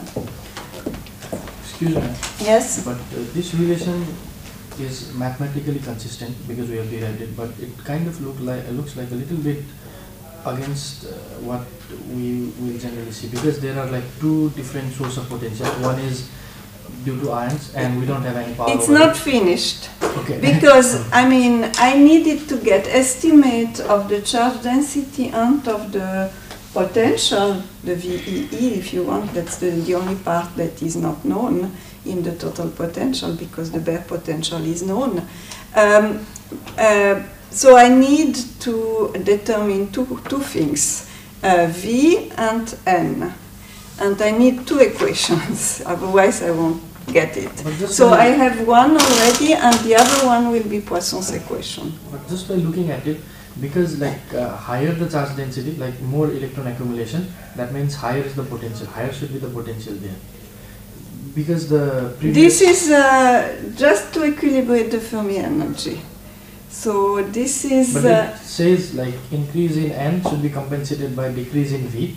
Excuse me. yes? But uh, this relation is mathematically consistent because we have derived it, but it kind of look like, uh, looks like a little bit against uh, what we will generally see, because there are like two different sources of potential. One is due to ions, and we don't have any power. It's over not it. finished. Okay. Because, I mean, I needed to get estimate of the charge density and of the potential, the V E E, if you want. That's the, the only part that is not known in the total potential, because the bare potential is known. Um, uh, so I need to determine two, two things, uh, V and N. And I need two equations, otherwise I won't get it. So I have one already, and the other one will be Poisson's equation. But just by looking at it, because like uh, higher the charge density, like more electron accumulation, that means higher is the potential. Higher should be the potential there. Because the previous This is uh, just to equilibrate the Fermi energy. So this is... But Uh, it says like increase in N should be compensated by decrease in V.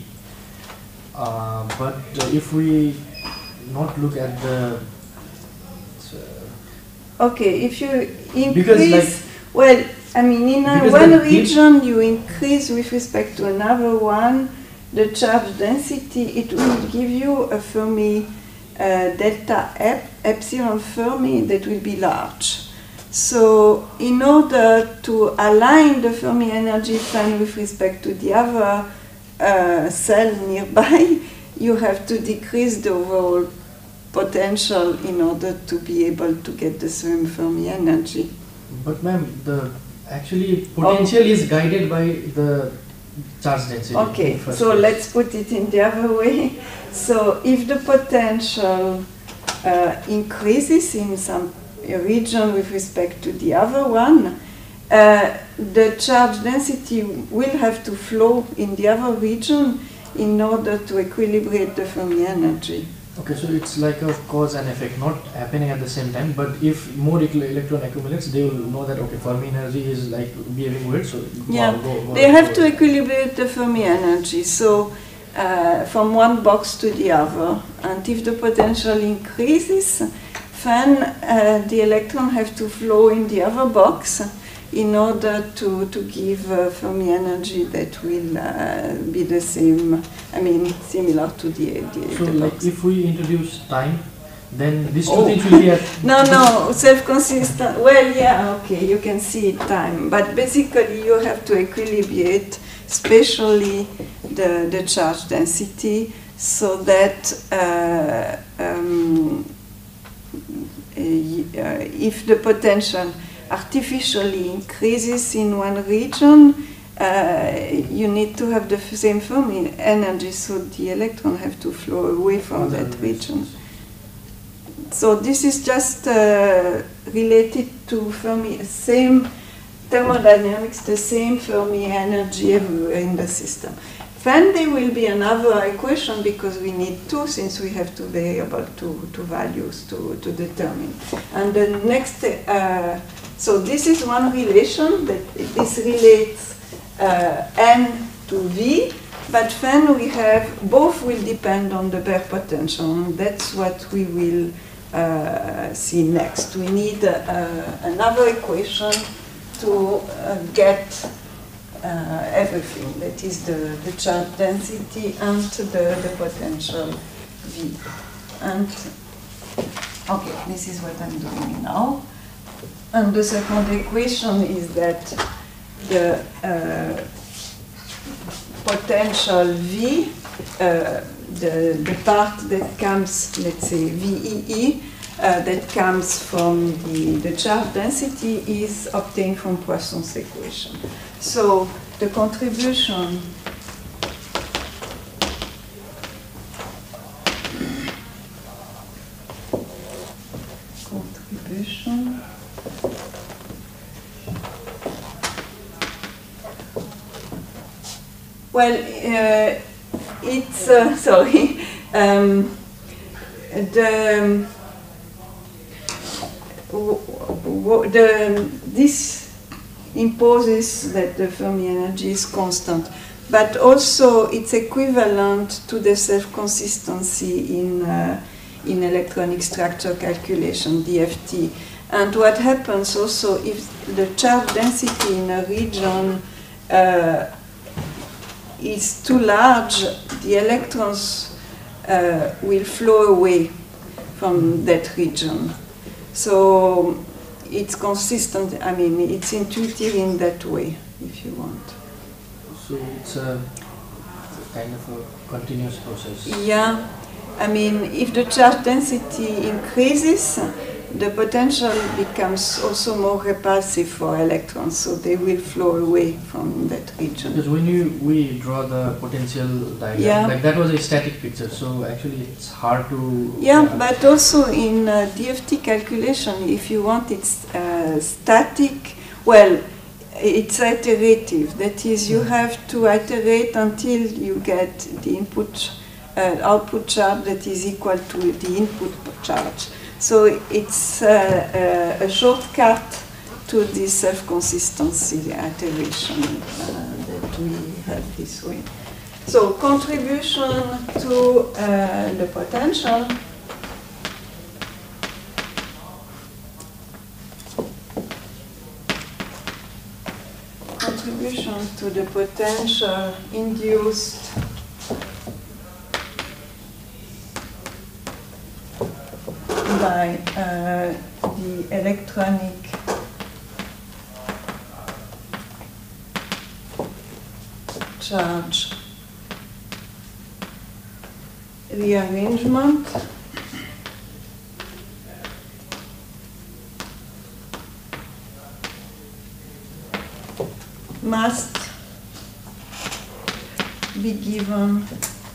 Uh, but uh, if we not look at the uh, okay, if you increase... Because, like, well, I mean, in a because one the- region you increase with respect to another one the charge density, it will give you a Fermi uh, delta ep, epsilon Fermi that will be large. So in order to align the Fermi energy fan with respect to the other uh, cell nearby, you have to decrease the overall potential in order to be able to get the same Fermi energy. but ma'am, the actually potential is guided by the charge density. Okay, in first so place. let's put it in the other way. So if the potential uh, increases in some region with respect to the other one, uh, the charge density will have to flow in the other region in order to equilibrate the Fermi energy. Okay, so it's like a cause and effect, not happening at the same time. But if more ele- electron accumulates, they will know that okay, Fermi energy is like behaving weird. So Yeah, go, go, go, they have go. to equilibrate the Fermi energy, so uh, from one box to the other. And if the potential increases, then uh, the electron have to flow in the other box in order to, to give uh, Fermi energy that will uh, be the same, I mean, similar to the, the, So the like box. if we introduce time, then these two Oh. things will be at No, no, self-consistent. Well, yeah, okay, you can see time, but basically you have to equilibrate, especially the, the charge density, so that uh, um, uh, if the potential artificially increases in one region, uh, you need to have the same Fermi energy, so the electron have to flow away from other that region. regions. so this is just uh, related to Fermi, same thermodynamics, the same Fermi energy everywhere in the system. Then there will be another equation because we need two, since we have two variables, two, two values to, to determine. And the next, uh, so this is one relation, that this relates uh, n to v, but then we have, both will depend on the Baire potential, and that's what we will uh, see next. We need uh, another equation to uh, get Uh, everything, that is the, the charge density and the, the potential V. And, okay, this is what I'm doing now. And the second equation is that the uh, potential V, uh, the, the part that comes, let's say, V E E, uh, that comes from the, the charge density is obtained from Poisson's equation. So the contribution contribution well, uh, it's uh, sorry um, the w w the this imposes that the Fermi energy is constant, but also it's equivalent to the self-consistency in, uh, in electronic structure calculation, D F T. And what happens also if the charge density in a region uh, is too large, the electrons uh, will flow away from that region. So it's consistent, I mean, it's intuitive in that way, if you want. So it's a kind of a continuous process. Yeah, I mean, if the charge density increases, the potential becomes also more repulsive for electrons, so they will flow away from that region. Because when you we draw the potential diagram, Yeah. like that was a static picture, so actually it's hard to. Yeah, uh, but also in uh, D F T calculation, if you want it's uh, static, well, it's iterative. That is, you have to iterate until you get the input, uh, output charge that is equal to the input charge. So it's uh, uh, a shortcut to the self-consistency iteration uh, that we have this way. So contribution to uh, the potential. Contribution to the potential induced by uh, the electronic charge rearrangement must be given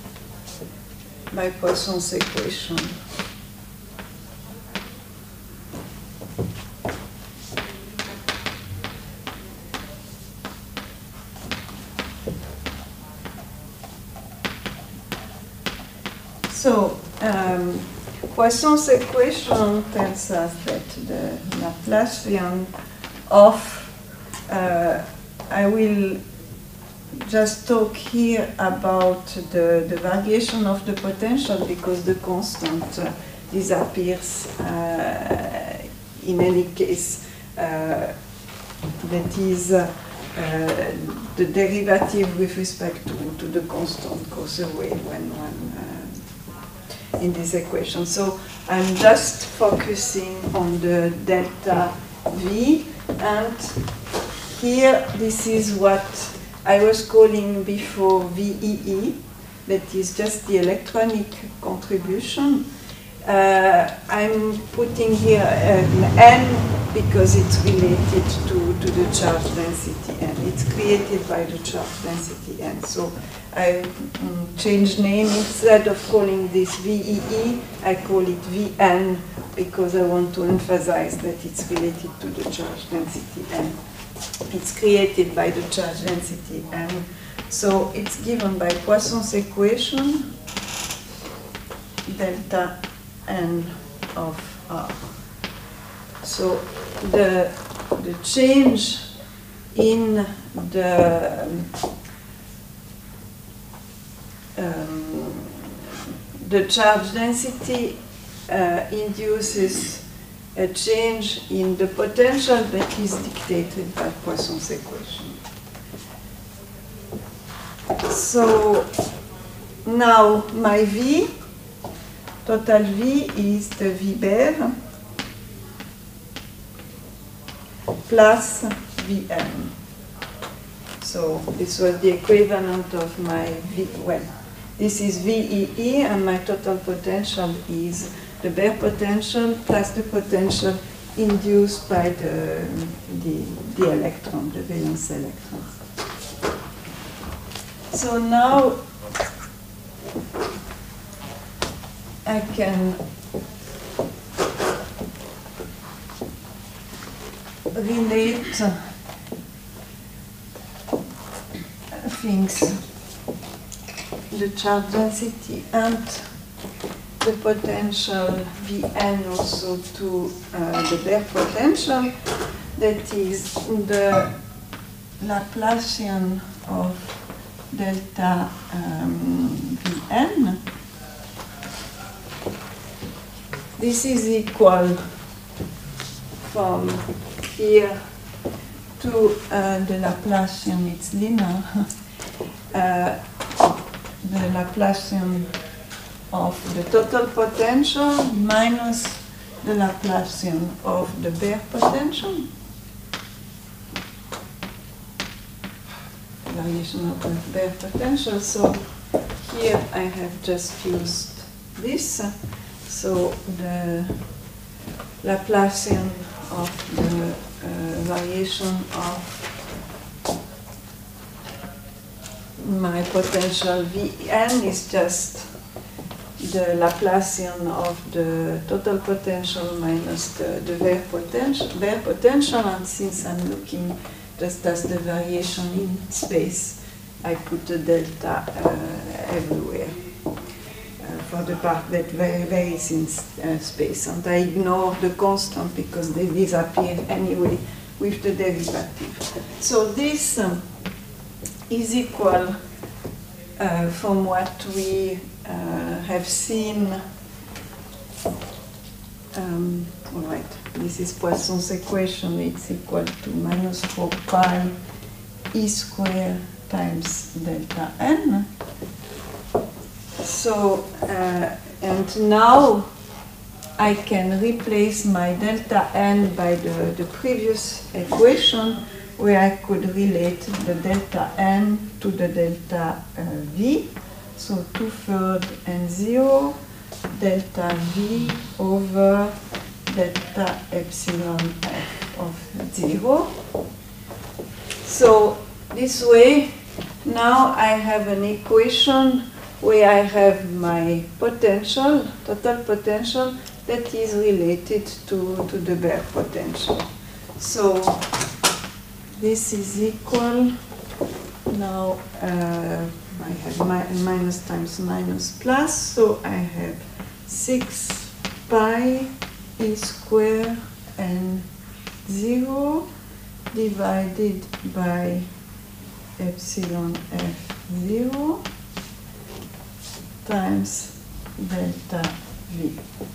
by Poisson's equation. So, um, Poisson's equation tells us that the Laplacian of, uh, I will just talk here about the, the variation of the potential because the constant uh, disappears uh, in any case. Uh, that is, uh, uh, the derivative with respect to, to the constant goes away when one uh, in this equation. So I'm just focusing on the delta V, and here this is what I was calling before V E E, that is just the electronic contribution. Uh, I'm putting here an N because it's related to, to the charge density n. It's created by the charge density n. So I um, changed name. Instead of calling this V E E, I call it V N because I want to emphasize that it's related to the charge density n. It's created by the charge density n. So it's given by Poisson's equation, delta n of R. So the, the change in the um, the charge density uh, induces a change in the potential that is dictated by Poisson's equation. So now my V, total V, is the V bar plus V M. So this was the equivalent of my V, well, this is V E E, and my total potential is the bare potential plus the potential induced by the, the, the electron, the valence electron. So now I can relate things, the charge density and the potential V N also to uh, the bare potential, that is the Laplacian of delta um, V N. This is equal from here to uh, the Laplacian, it's linear, uh, the Laplacian of the total potential minus the Laplacian of the bare potential, variation of the bare potential. So here I have just used this. So the Laplacian of the uh, variation of my potential V N is just the Laplacian of the total potential minus the, the bare potential, bare potential, and since I'm looking just as the variation in space, I put the delta uh, everywhere uh, for the part that varies in uh, space, and I ignore the constant because they disappear anyway with the derivative. So this um, is equal uh, from what we uh, have seen. Um, all right, this is Poisson's equation. It's equal to minus four pi e squared times delta n. So, uh, and now I can replace my delta n by the, the previous equation, where I could relate the delta n to the delta uh, v. So two thirds and zero, delta v over delta epsilon f of zero. So this way, now I have an equation where I have my potential, total potential, that is related to, to the bare potential. So this is equal, now uh, I have mi minus times minus plus, so I have six pi e squared and zero divided by epsilon f zero times delta v.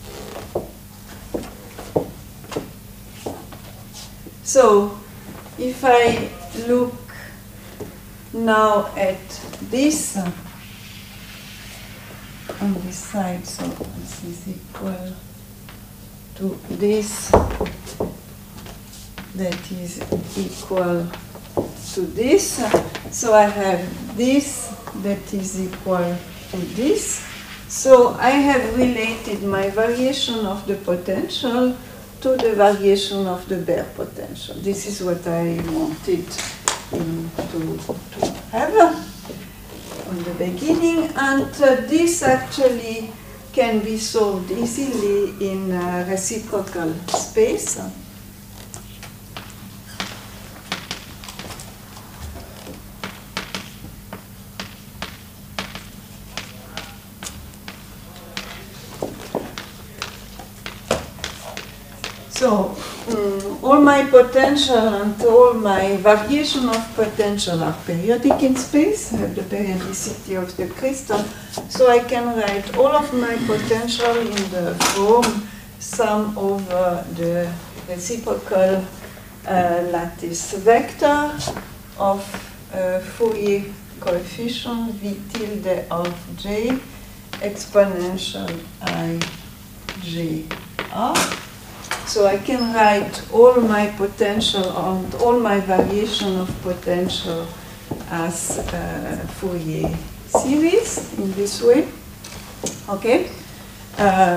So if I look now at this uh, on this side, so this is equal to this, that is equal to this. So I have this that is equal to this. So I have related my variation of the potential to the variation of the Baire potential. This is what I wanted him to, to have from the beginning, and uh, this actually can be solved easily in uh, reciprocal space. So, um, all my potential and all my variation of potential are periodic in space. I have the periodicity of the crystal. So I can write all of my potential in the form sum over the reciprocal uh, lattice vector of uh, Fourier coefficient V tilde of j exponential I j r. So I can write all my potential and all my variation of potential as uh, Fourier series in this way. Okay. Uh,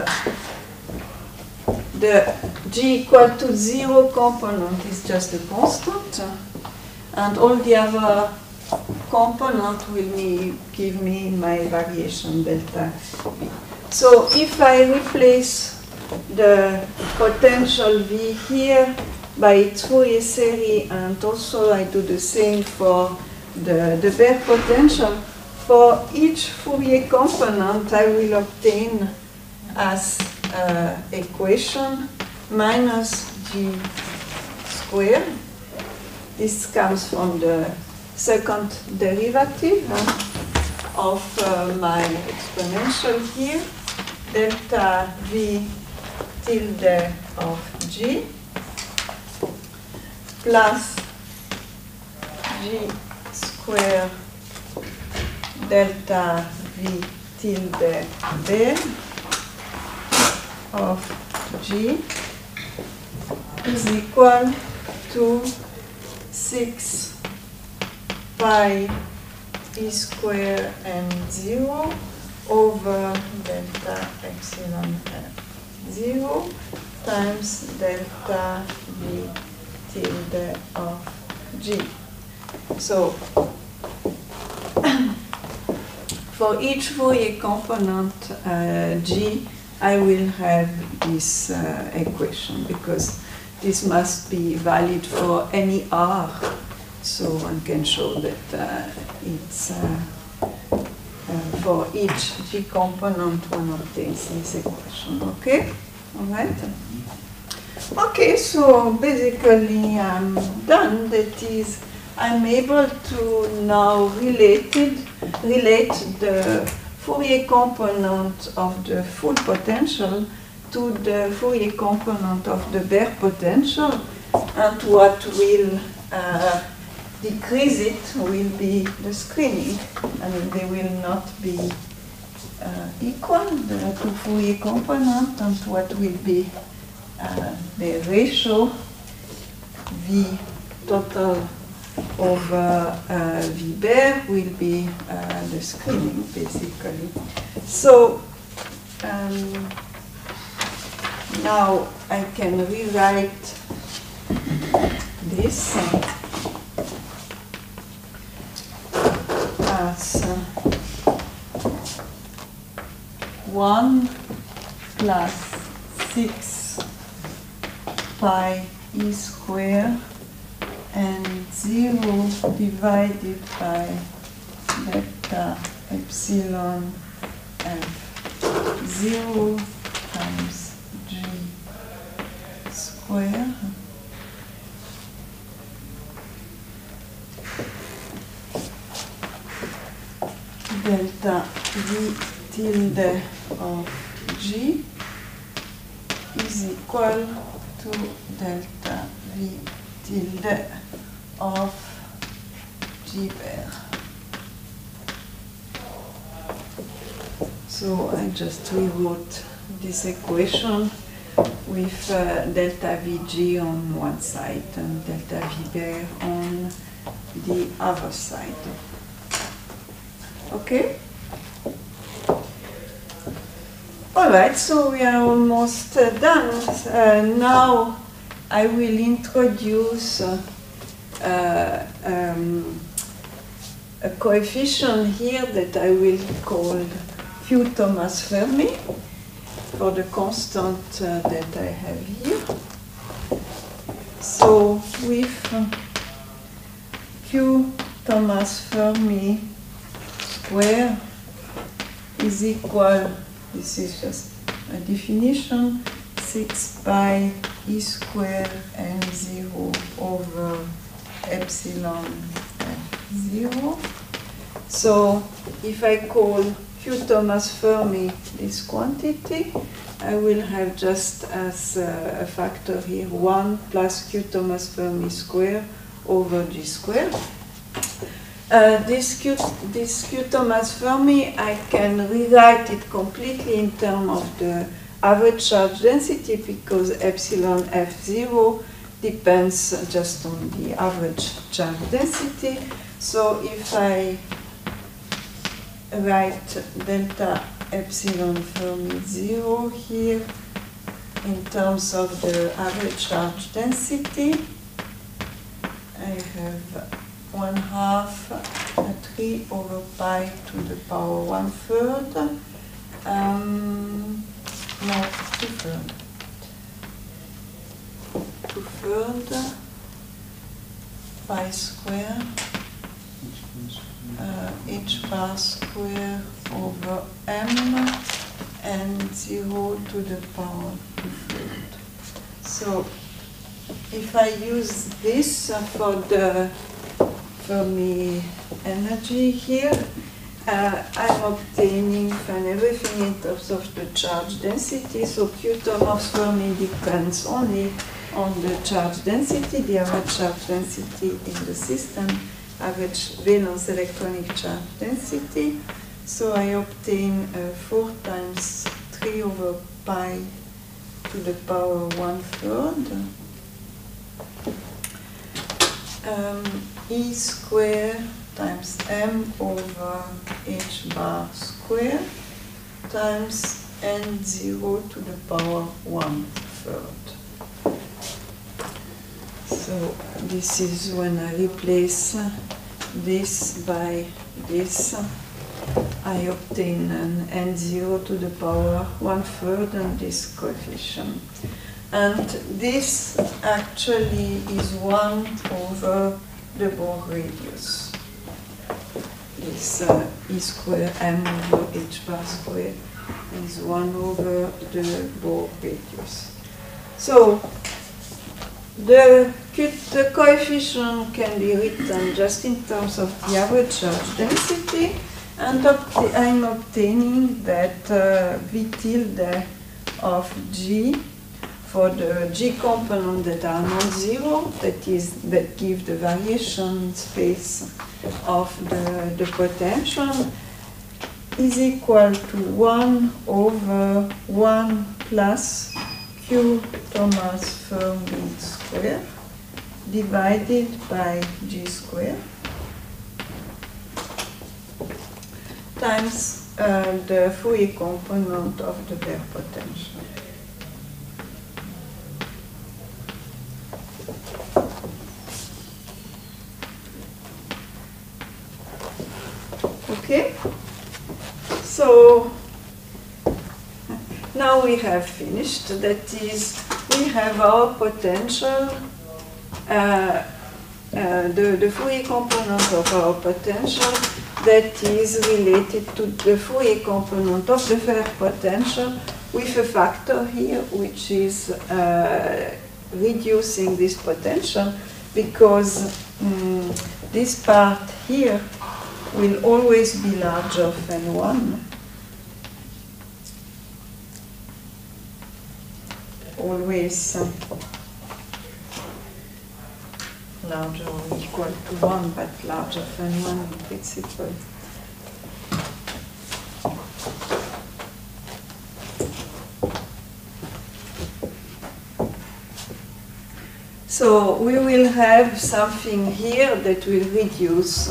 the g equal to zero component is just a constant, and all the other component will me, give me my variation delta v. So if I replace the potential V here by its Fourier series, and also I do the same for the, the Baire potential. For each Fourier component, I will obtain as uh, equation minus G squared. This comes from the second derivative huh, of uh, my exponential here, delta V tilde of G plus G square delta V tilde B of G is equal to six pi E square and zero over delta epsilon F. zero times delta V tilde of G. So, for each Fourier component uh, G, I will have this uh, equation, because this must be valid for any R. So one can show that uh, it's uh, Uh, for each G component, one obtains this equation. Okay? All right? Okay, so basically I'm done. That is, I'm able to now relate, it, relate the Fourier component of the full potential to the Fourier component of the Baire potential, and what will uh, decrease it will be the screening. I mean, they will not be uh, equal, the two Fourier components, and what will be uh, the ratio V total over uh, V Baire will be uh, the screening, basically. So um, now I can rewrite this as uh, one plus six pi E square and zero divided by delta epsilon F. Zero times G square delta V tilde of G is equal to delta V tilde of G Baire. So I just rewrote this equation with uh, delta Vg on one side and delta V Baire on the other side. Okay? All right, so we are almost uh, done. Uh, now I will introduce uh, uh, um, a coefficient here that I will call Q Thomas Fermi for the constant uh, that I have here. So with uh, Q Thomas Fermi square is equal, this is just a definition, six pi e square n zero over epsilon f zero. So if I call Q Thomas Fermi this quantity, I will have just as uh, a factor here one plus Q Thomas Fermi square over G square. Uh, this, Q, this Q Thomas Fermi, I can rewrite it completely in terms of the average charge density because epsilon f zero depends just on the average charge density. So if I write delta epsilon Fermi zero here in terms of the average charge density, I have one half uh, three over pi to the power one third, um, no, two third, two third, pi square, uh, h bar square over m, and zero to the power two third. So if I use this uh, for the Fermi energy here, uh, I'm obtaining and everything in terms of the charge density. So Q Thomas Fermi depends only on the charge density, the average charge density in the system, average valence electronic charge density. So I obtain uh, four times three over pi to the power one third. Um, E square times m over h bar square times n zero to the power one third. So this is when I replace this by this, I obtain an n zero to the power one third and this coefficient. And this actually is one over the Born radius. This uh, e square m over h bar square is one over the Born radius. So the, the coefficient can be written just in terms of the average charge density, and obta I'm obtaining that uh, V tilde of G for the G component that are non-zero, that is, that give the variation space of the, the potential, is equal to one over one plus Q Thomas Fermi square divided by G square times uh, the Fourier component of the Baire potential. Okay, so now we have finished. That is, we have our potential, uh, uh, the, the Fourier component of our potential that is related to the Fourier component of the Baire potential with a factor here which is uh, reducing this potential because um, this part here will always be larger than one. Always uh, larger or equal to one, but larger than one in principle. So we will have something here that will reduce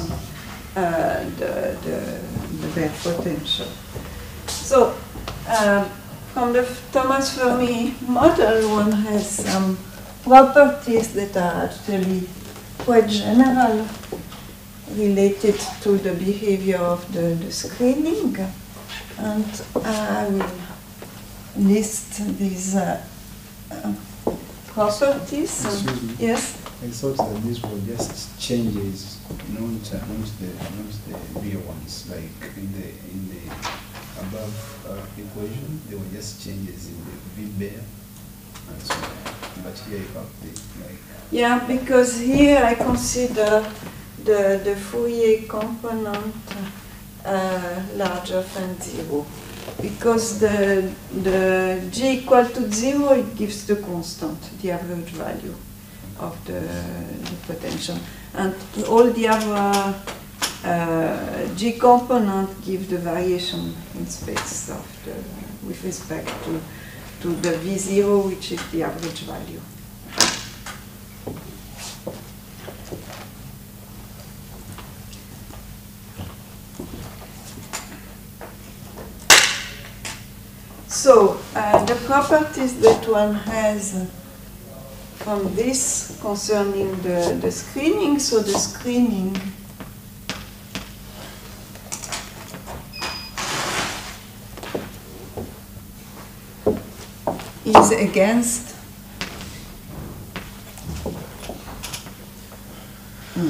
uh, the, the, the Baire potential. So um, from the Thomas Fermi model, one has some properties that are actually quite general, related to the behavior of the, the screening. And I will list these uh, uh, properties. Excuse me. Yes? I thought that these were just changes, not, not the not the real ones. Like in the in the above uh, equation, they were just changes in the V bar and so on. But here you have the like. Yeah, because here I consider the the Fourier component uh, larger than zero. Because the the g equal to zero, it gives the constant, the average value of the, the potential, and all the other uh, g component give the variation in space of the, with respect to to the v zero, which is the average value. So, uh, the properties that one has from this concerning the, the screening, so the screening is against mm.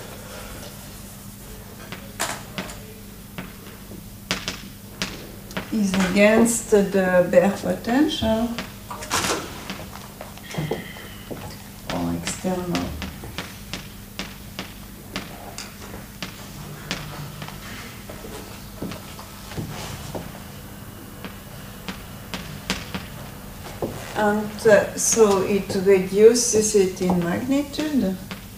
is against the bare potential or external. And uh, so it reduces it in magnitude.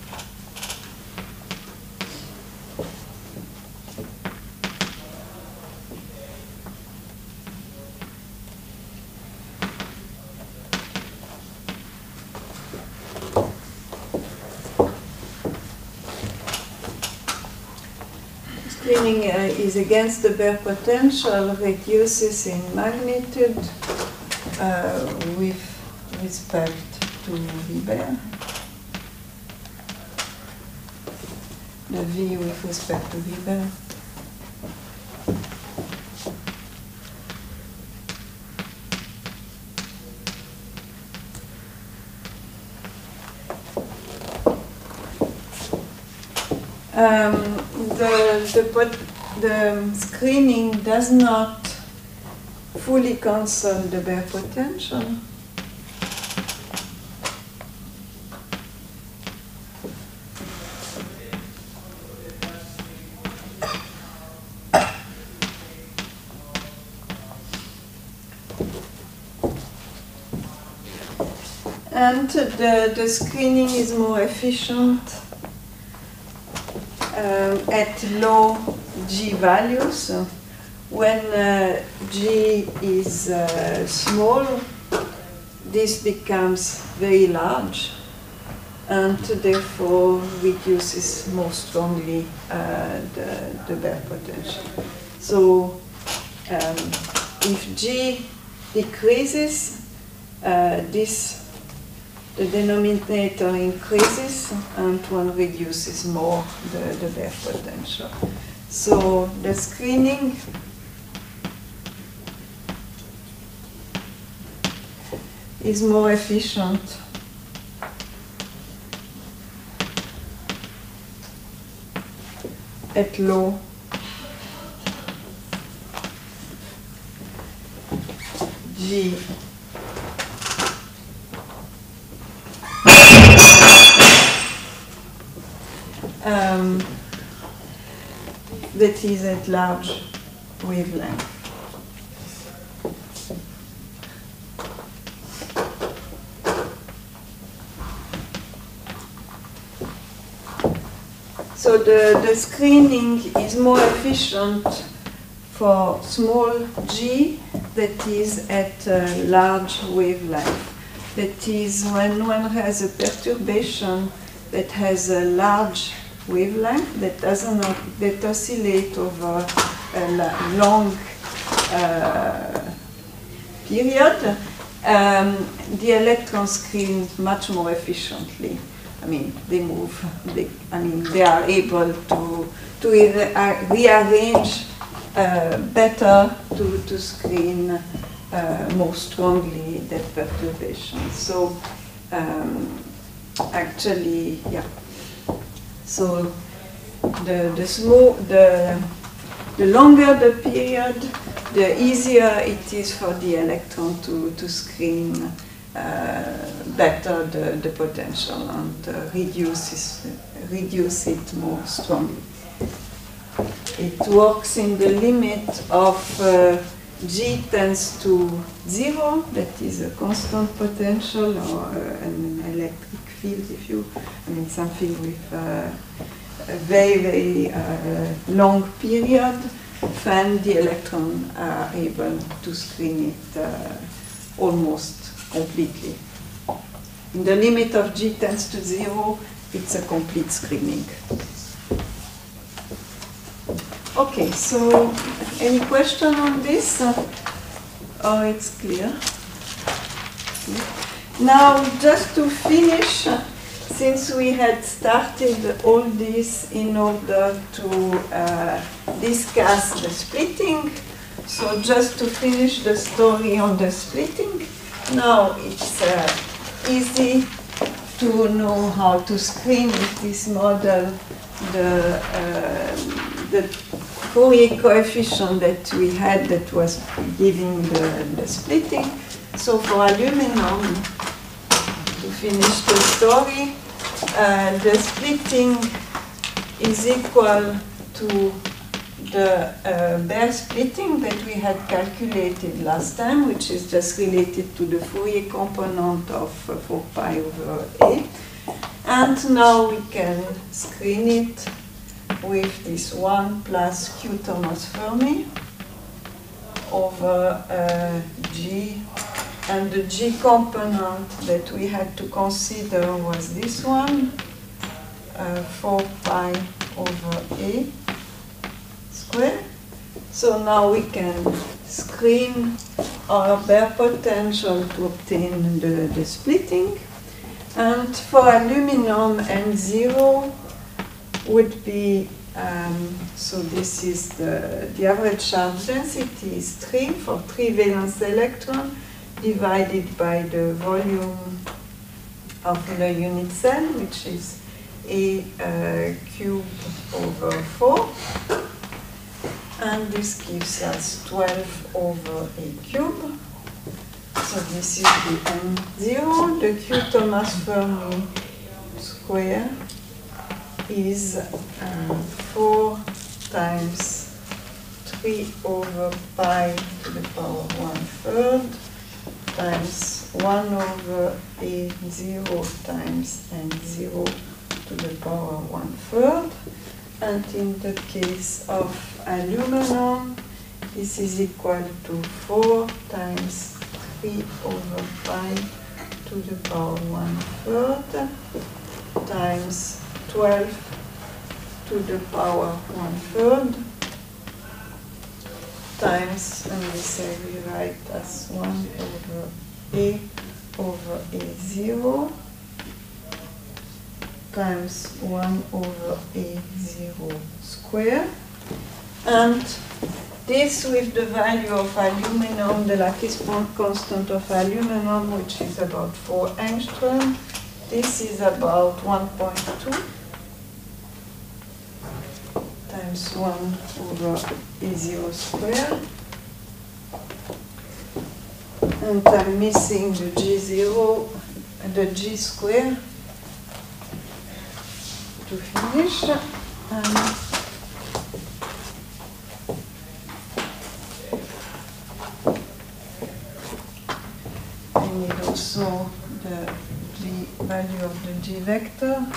Screening uh, is against the bare potential, reduces in magnitude uh, with respect to V bare. The V with respect to V bare. Um, the, the, pot, the screening does not fully cancel the bare potential. And the, the screening is more efficient Um, at low g values. When uh, g is uh, small, this becomes very large and therefore reduces more strongly uh, the, the bare potential. So um, if g decreases, uh, this the denominator increases and one reduces more the, the bare potential. So the screening is more efficient at low G. Um, that is at large wavelength. So the, the screening is more efficient for small g that is at a large wavelength. That is, when one has a perturbation that has a large wavelength that doesn't that oscillate over a long uh, period, um, the electrons screen much more efficiently. I mean, they move. They, I mean, they are able to to re- uh, rearrange uh, better to to screen uh, more strongly that perturbation. So um, actually, yeah. So the the small the the longer the period, the easier it is for the electron to to screen uh, better the, the potential and uh, reduces reduce it more strongly. It works in the limit of uh, G tends to zero, that is a constant potential, or uh, an electric field, if you, I mean something with uh, a very, very uh, long period, then the electron are able to screen it uh, almost completely. In the limit of G tends to zero, it's a complete screening. Okay, so any question on this? Oh, it's clear. Now, just to finish, since we had started all this in order to uh, discuss the splitting, so just to finish the story on the splitting, now it's uh, easy to know how to screen with this model the, uh, the Fourier coefficient that we had that was giving the, the splitting. So for aluminum, to finish the story, uh, the splitting is equal to the uh, Baire splitting that we had calculated last time, which is just related to the Fourier component of uh, four pi over A. And now we can screen it with this one plus Q Thomas Fermi over uh, G, and the G component that we had to consider was this one, uh, four pi over A squared. So now we can screen our Baire potential to obtain the, the splitting. And for aluminum, N zero would be, um, so this is the, the average charge density is three for three valence electron divided by the volume of the unit cell, which is A uh, cubed over four. And this gives us twelve over A cubed. So this is the N zero. The Q Thomas Fermi square is uh, four times three over pi to the power one third times one over A zero times N zero to the power one third. And in the case of aluminum, this is equal to four times three over pi to the power one third times twelve to the power one third times, and this I rewrite as one over A over A zero times one over A zero square. And this with the value of aluminum, the lattice constant of aluminum, which is about four angstrom. This is about one point two times one over A zero squared. And I'm missing the G zero, the G square to finish. Um, I need also the G value of the G vector.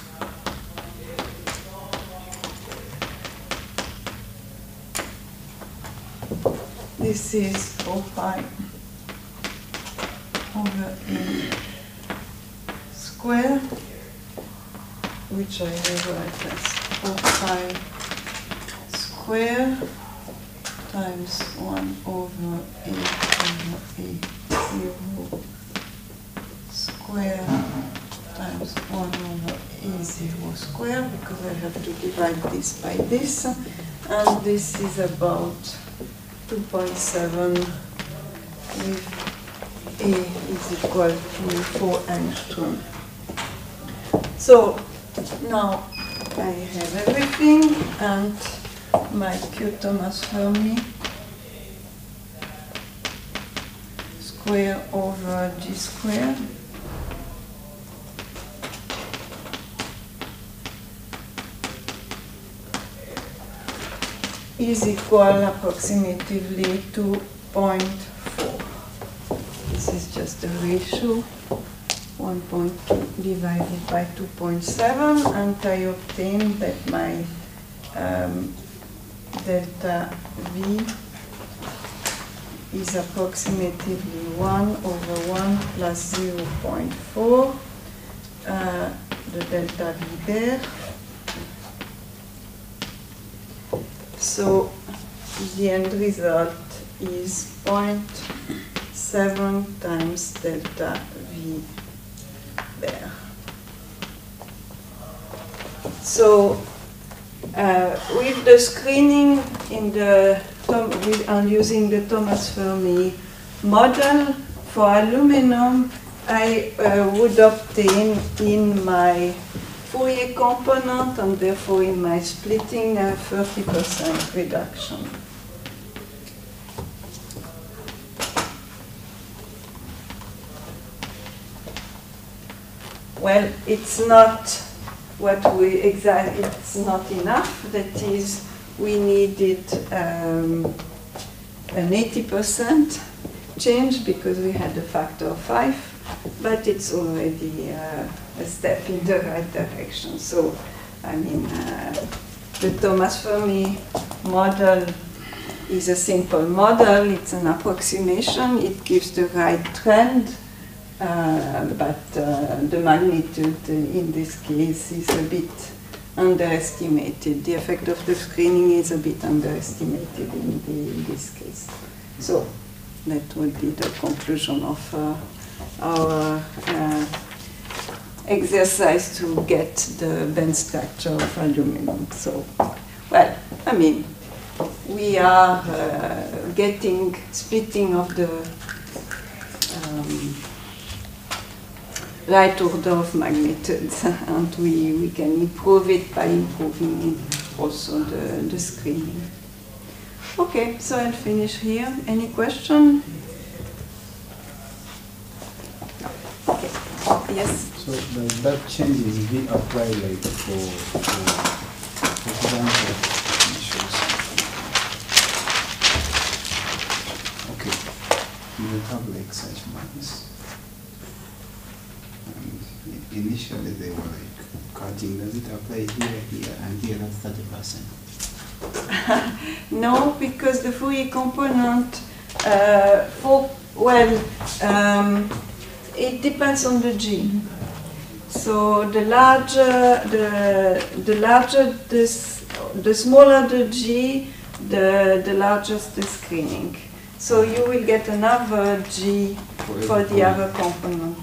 This is four pi over A square, which I rewrite as four pi square times one over A over A zero square times one over A zero square, because I have to divide this by this, and this is about two point seven with A is equal to four angstrom. So now I have everything, and my Q Thomas Fermi square over G square is equal approximately two point four. This is just the ratio, one point two divided by two point seven, and I obtain that my um, delta V is approximately one over one plus zero point four, uh, the delta V there. So the end result is zero point seven times delta V there. So uh, with the screening in the with, and using the Thomas Fermi model for aluminum, I uh, would obtain in my Fourier component, and therefore in my splitting, a thirty percent reduction. Well, it's not what we exactly, it's not enough. That is, we needed um, an eighty percent change because we had a factor of five, but it's already uh, a step in the right direction. So, I mean, uh, the Thomas Fermi model is a simple model. It's an approximation. It gives the right trend, uh, but uh, the magnitude in this case is a bit underestimated. The effect of the screening is a bit underestimated in, the, in this case. So, that would be the conclusion of uh, our uh, exercise to get the band structure of aluminum. So, well, I mean, we are uh, getting splitting of the um, right order of magnitudes, and we, we can improve it by improving also the, the screening. Okay, so I'll finish here. Any question? Okay. Yes. So does that changes be applied like for for example issues? Okay, you will have like such marks, and initially they were like cutting. Does it apply here, here, and here? That's thirty percent. No, because the Fourier component, uh, for well, um, it depends on the gene. So the larger the the larger this the smaller the G, the the larger the screening. So you will get another G for the other component.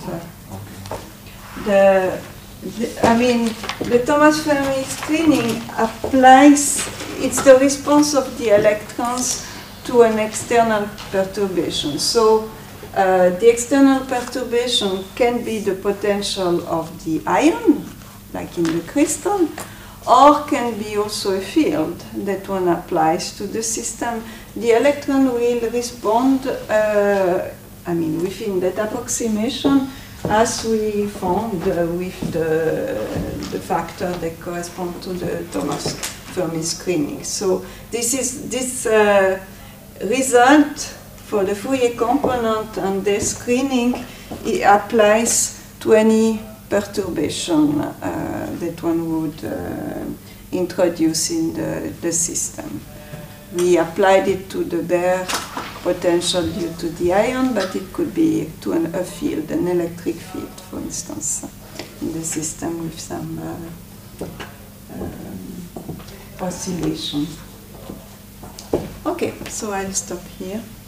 The, the I mean the Thomas Fermi screening applies. It's the response of the electrons to an external perturbation. So uh, the external perturbation can be the potential of the ion, like in the crystal, or can be also a field that one applies to the system. The electron will respond, uh, I mean, within that approximation, as we found uh, with the, the factor that correspond to the Thomas Fermi screening. So this is this uh, result for the Fourier component and the screening, it applies to any perturbation uh, that one would uh, introduce in the, the system. We applied it to the bare potential due to the ion, but it could be to an, a field, an electric field, for instance, in the system with some uh, um, oscillation. Okay. Okay, so I'll stop here.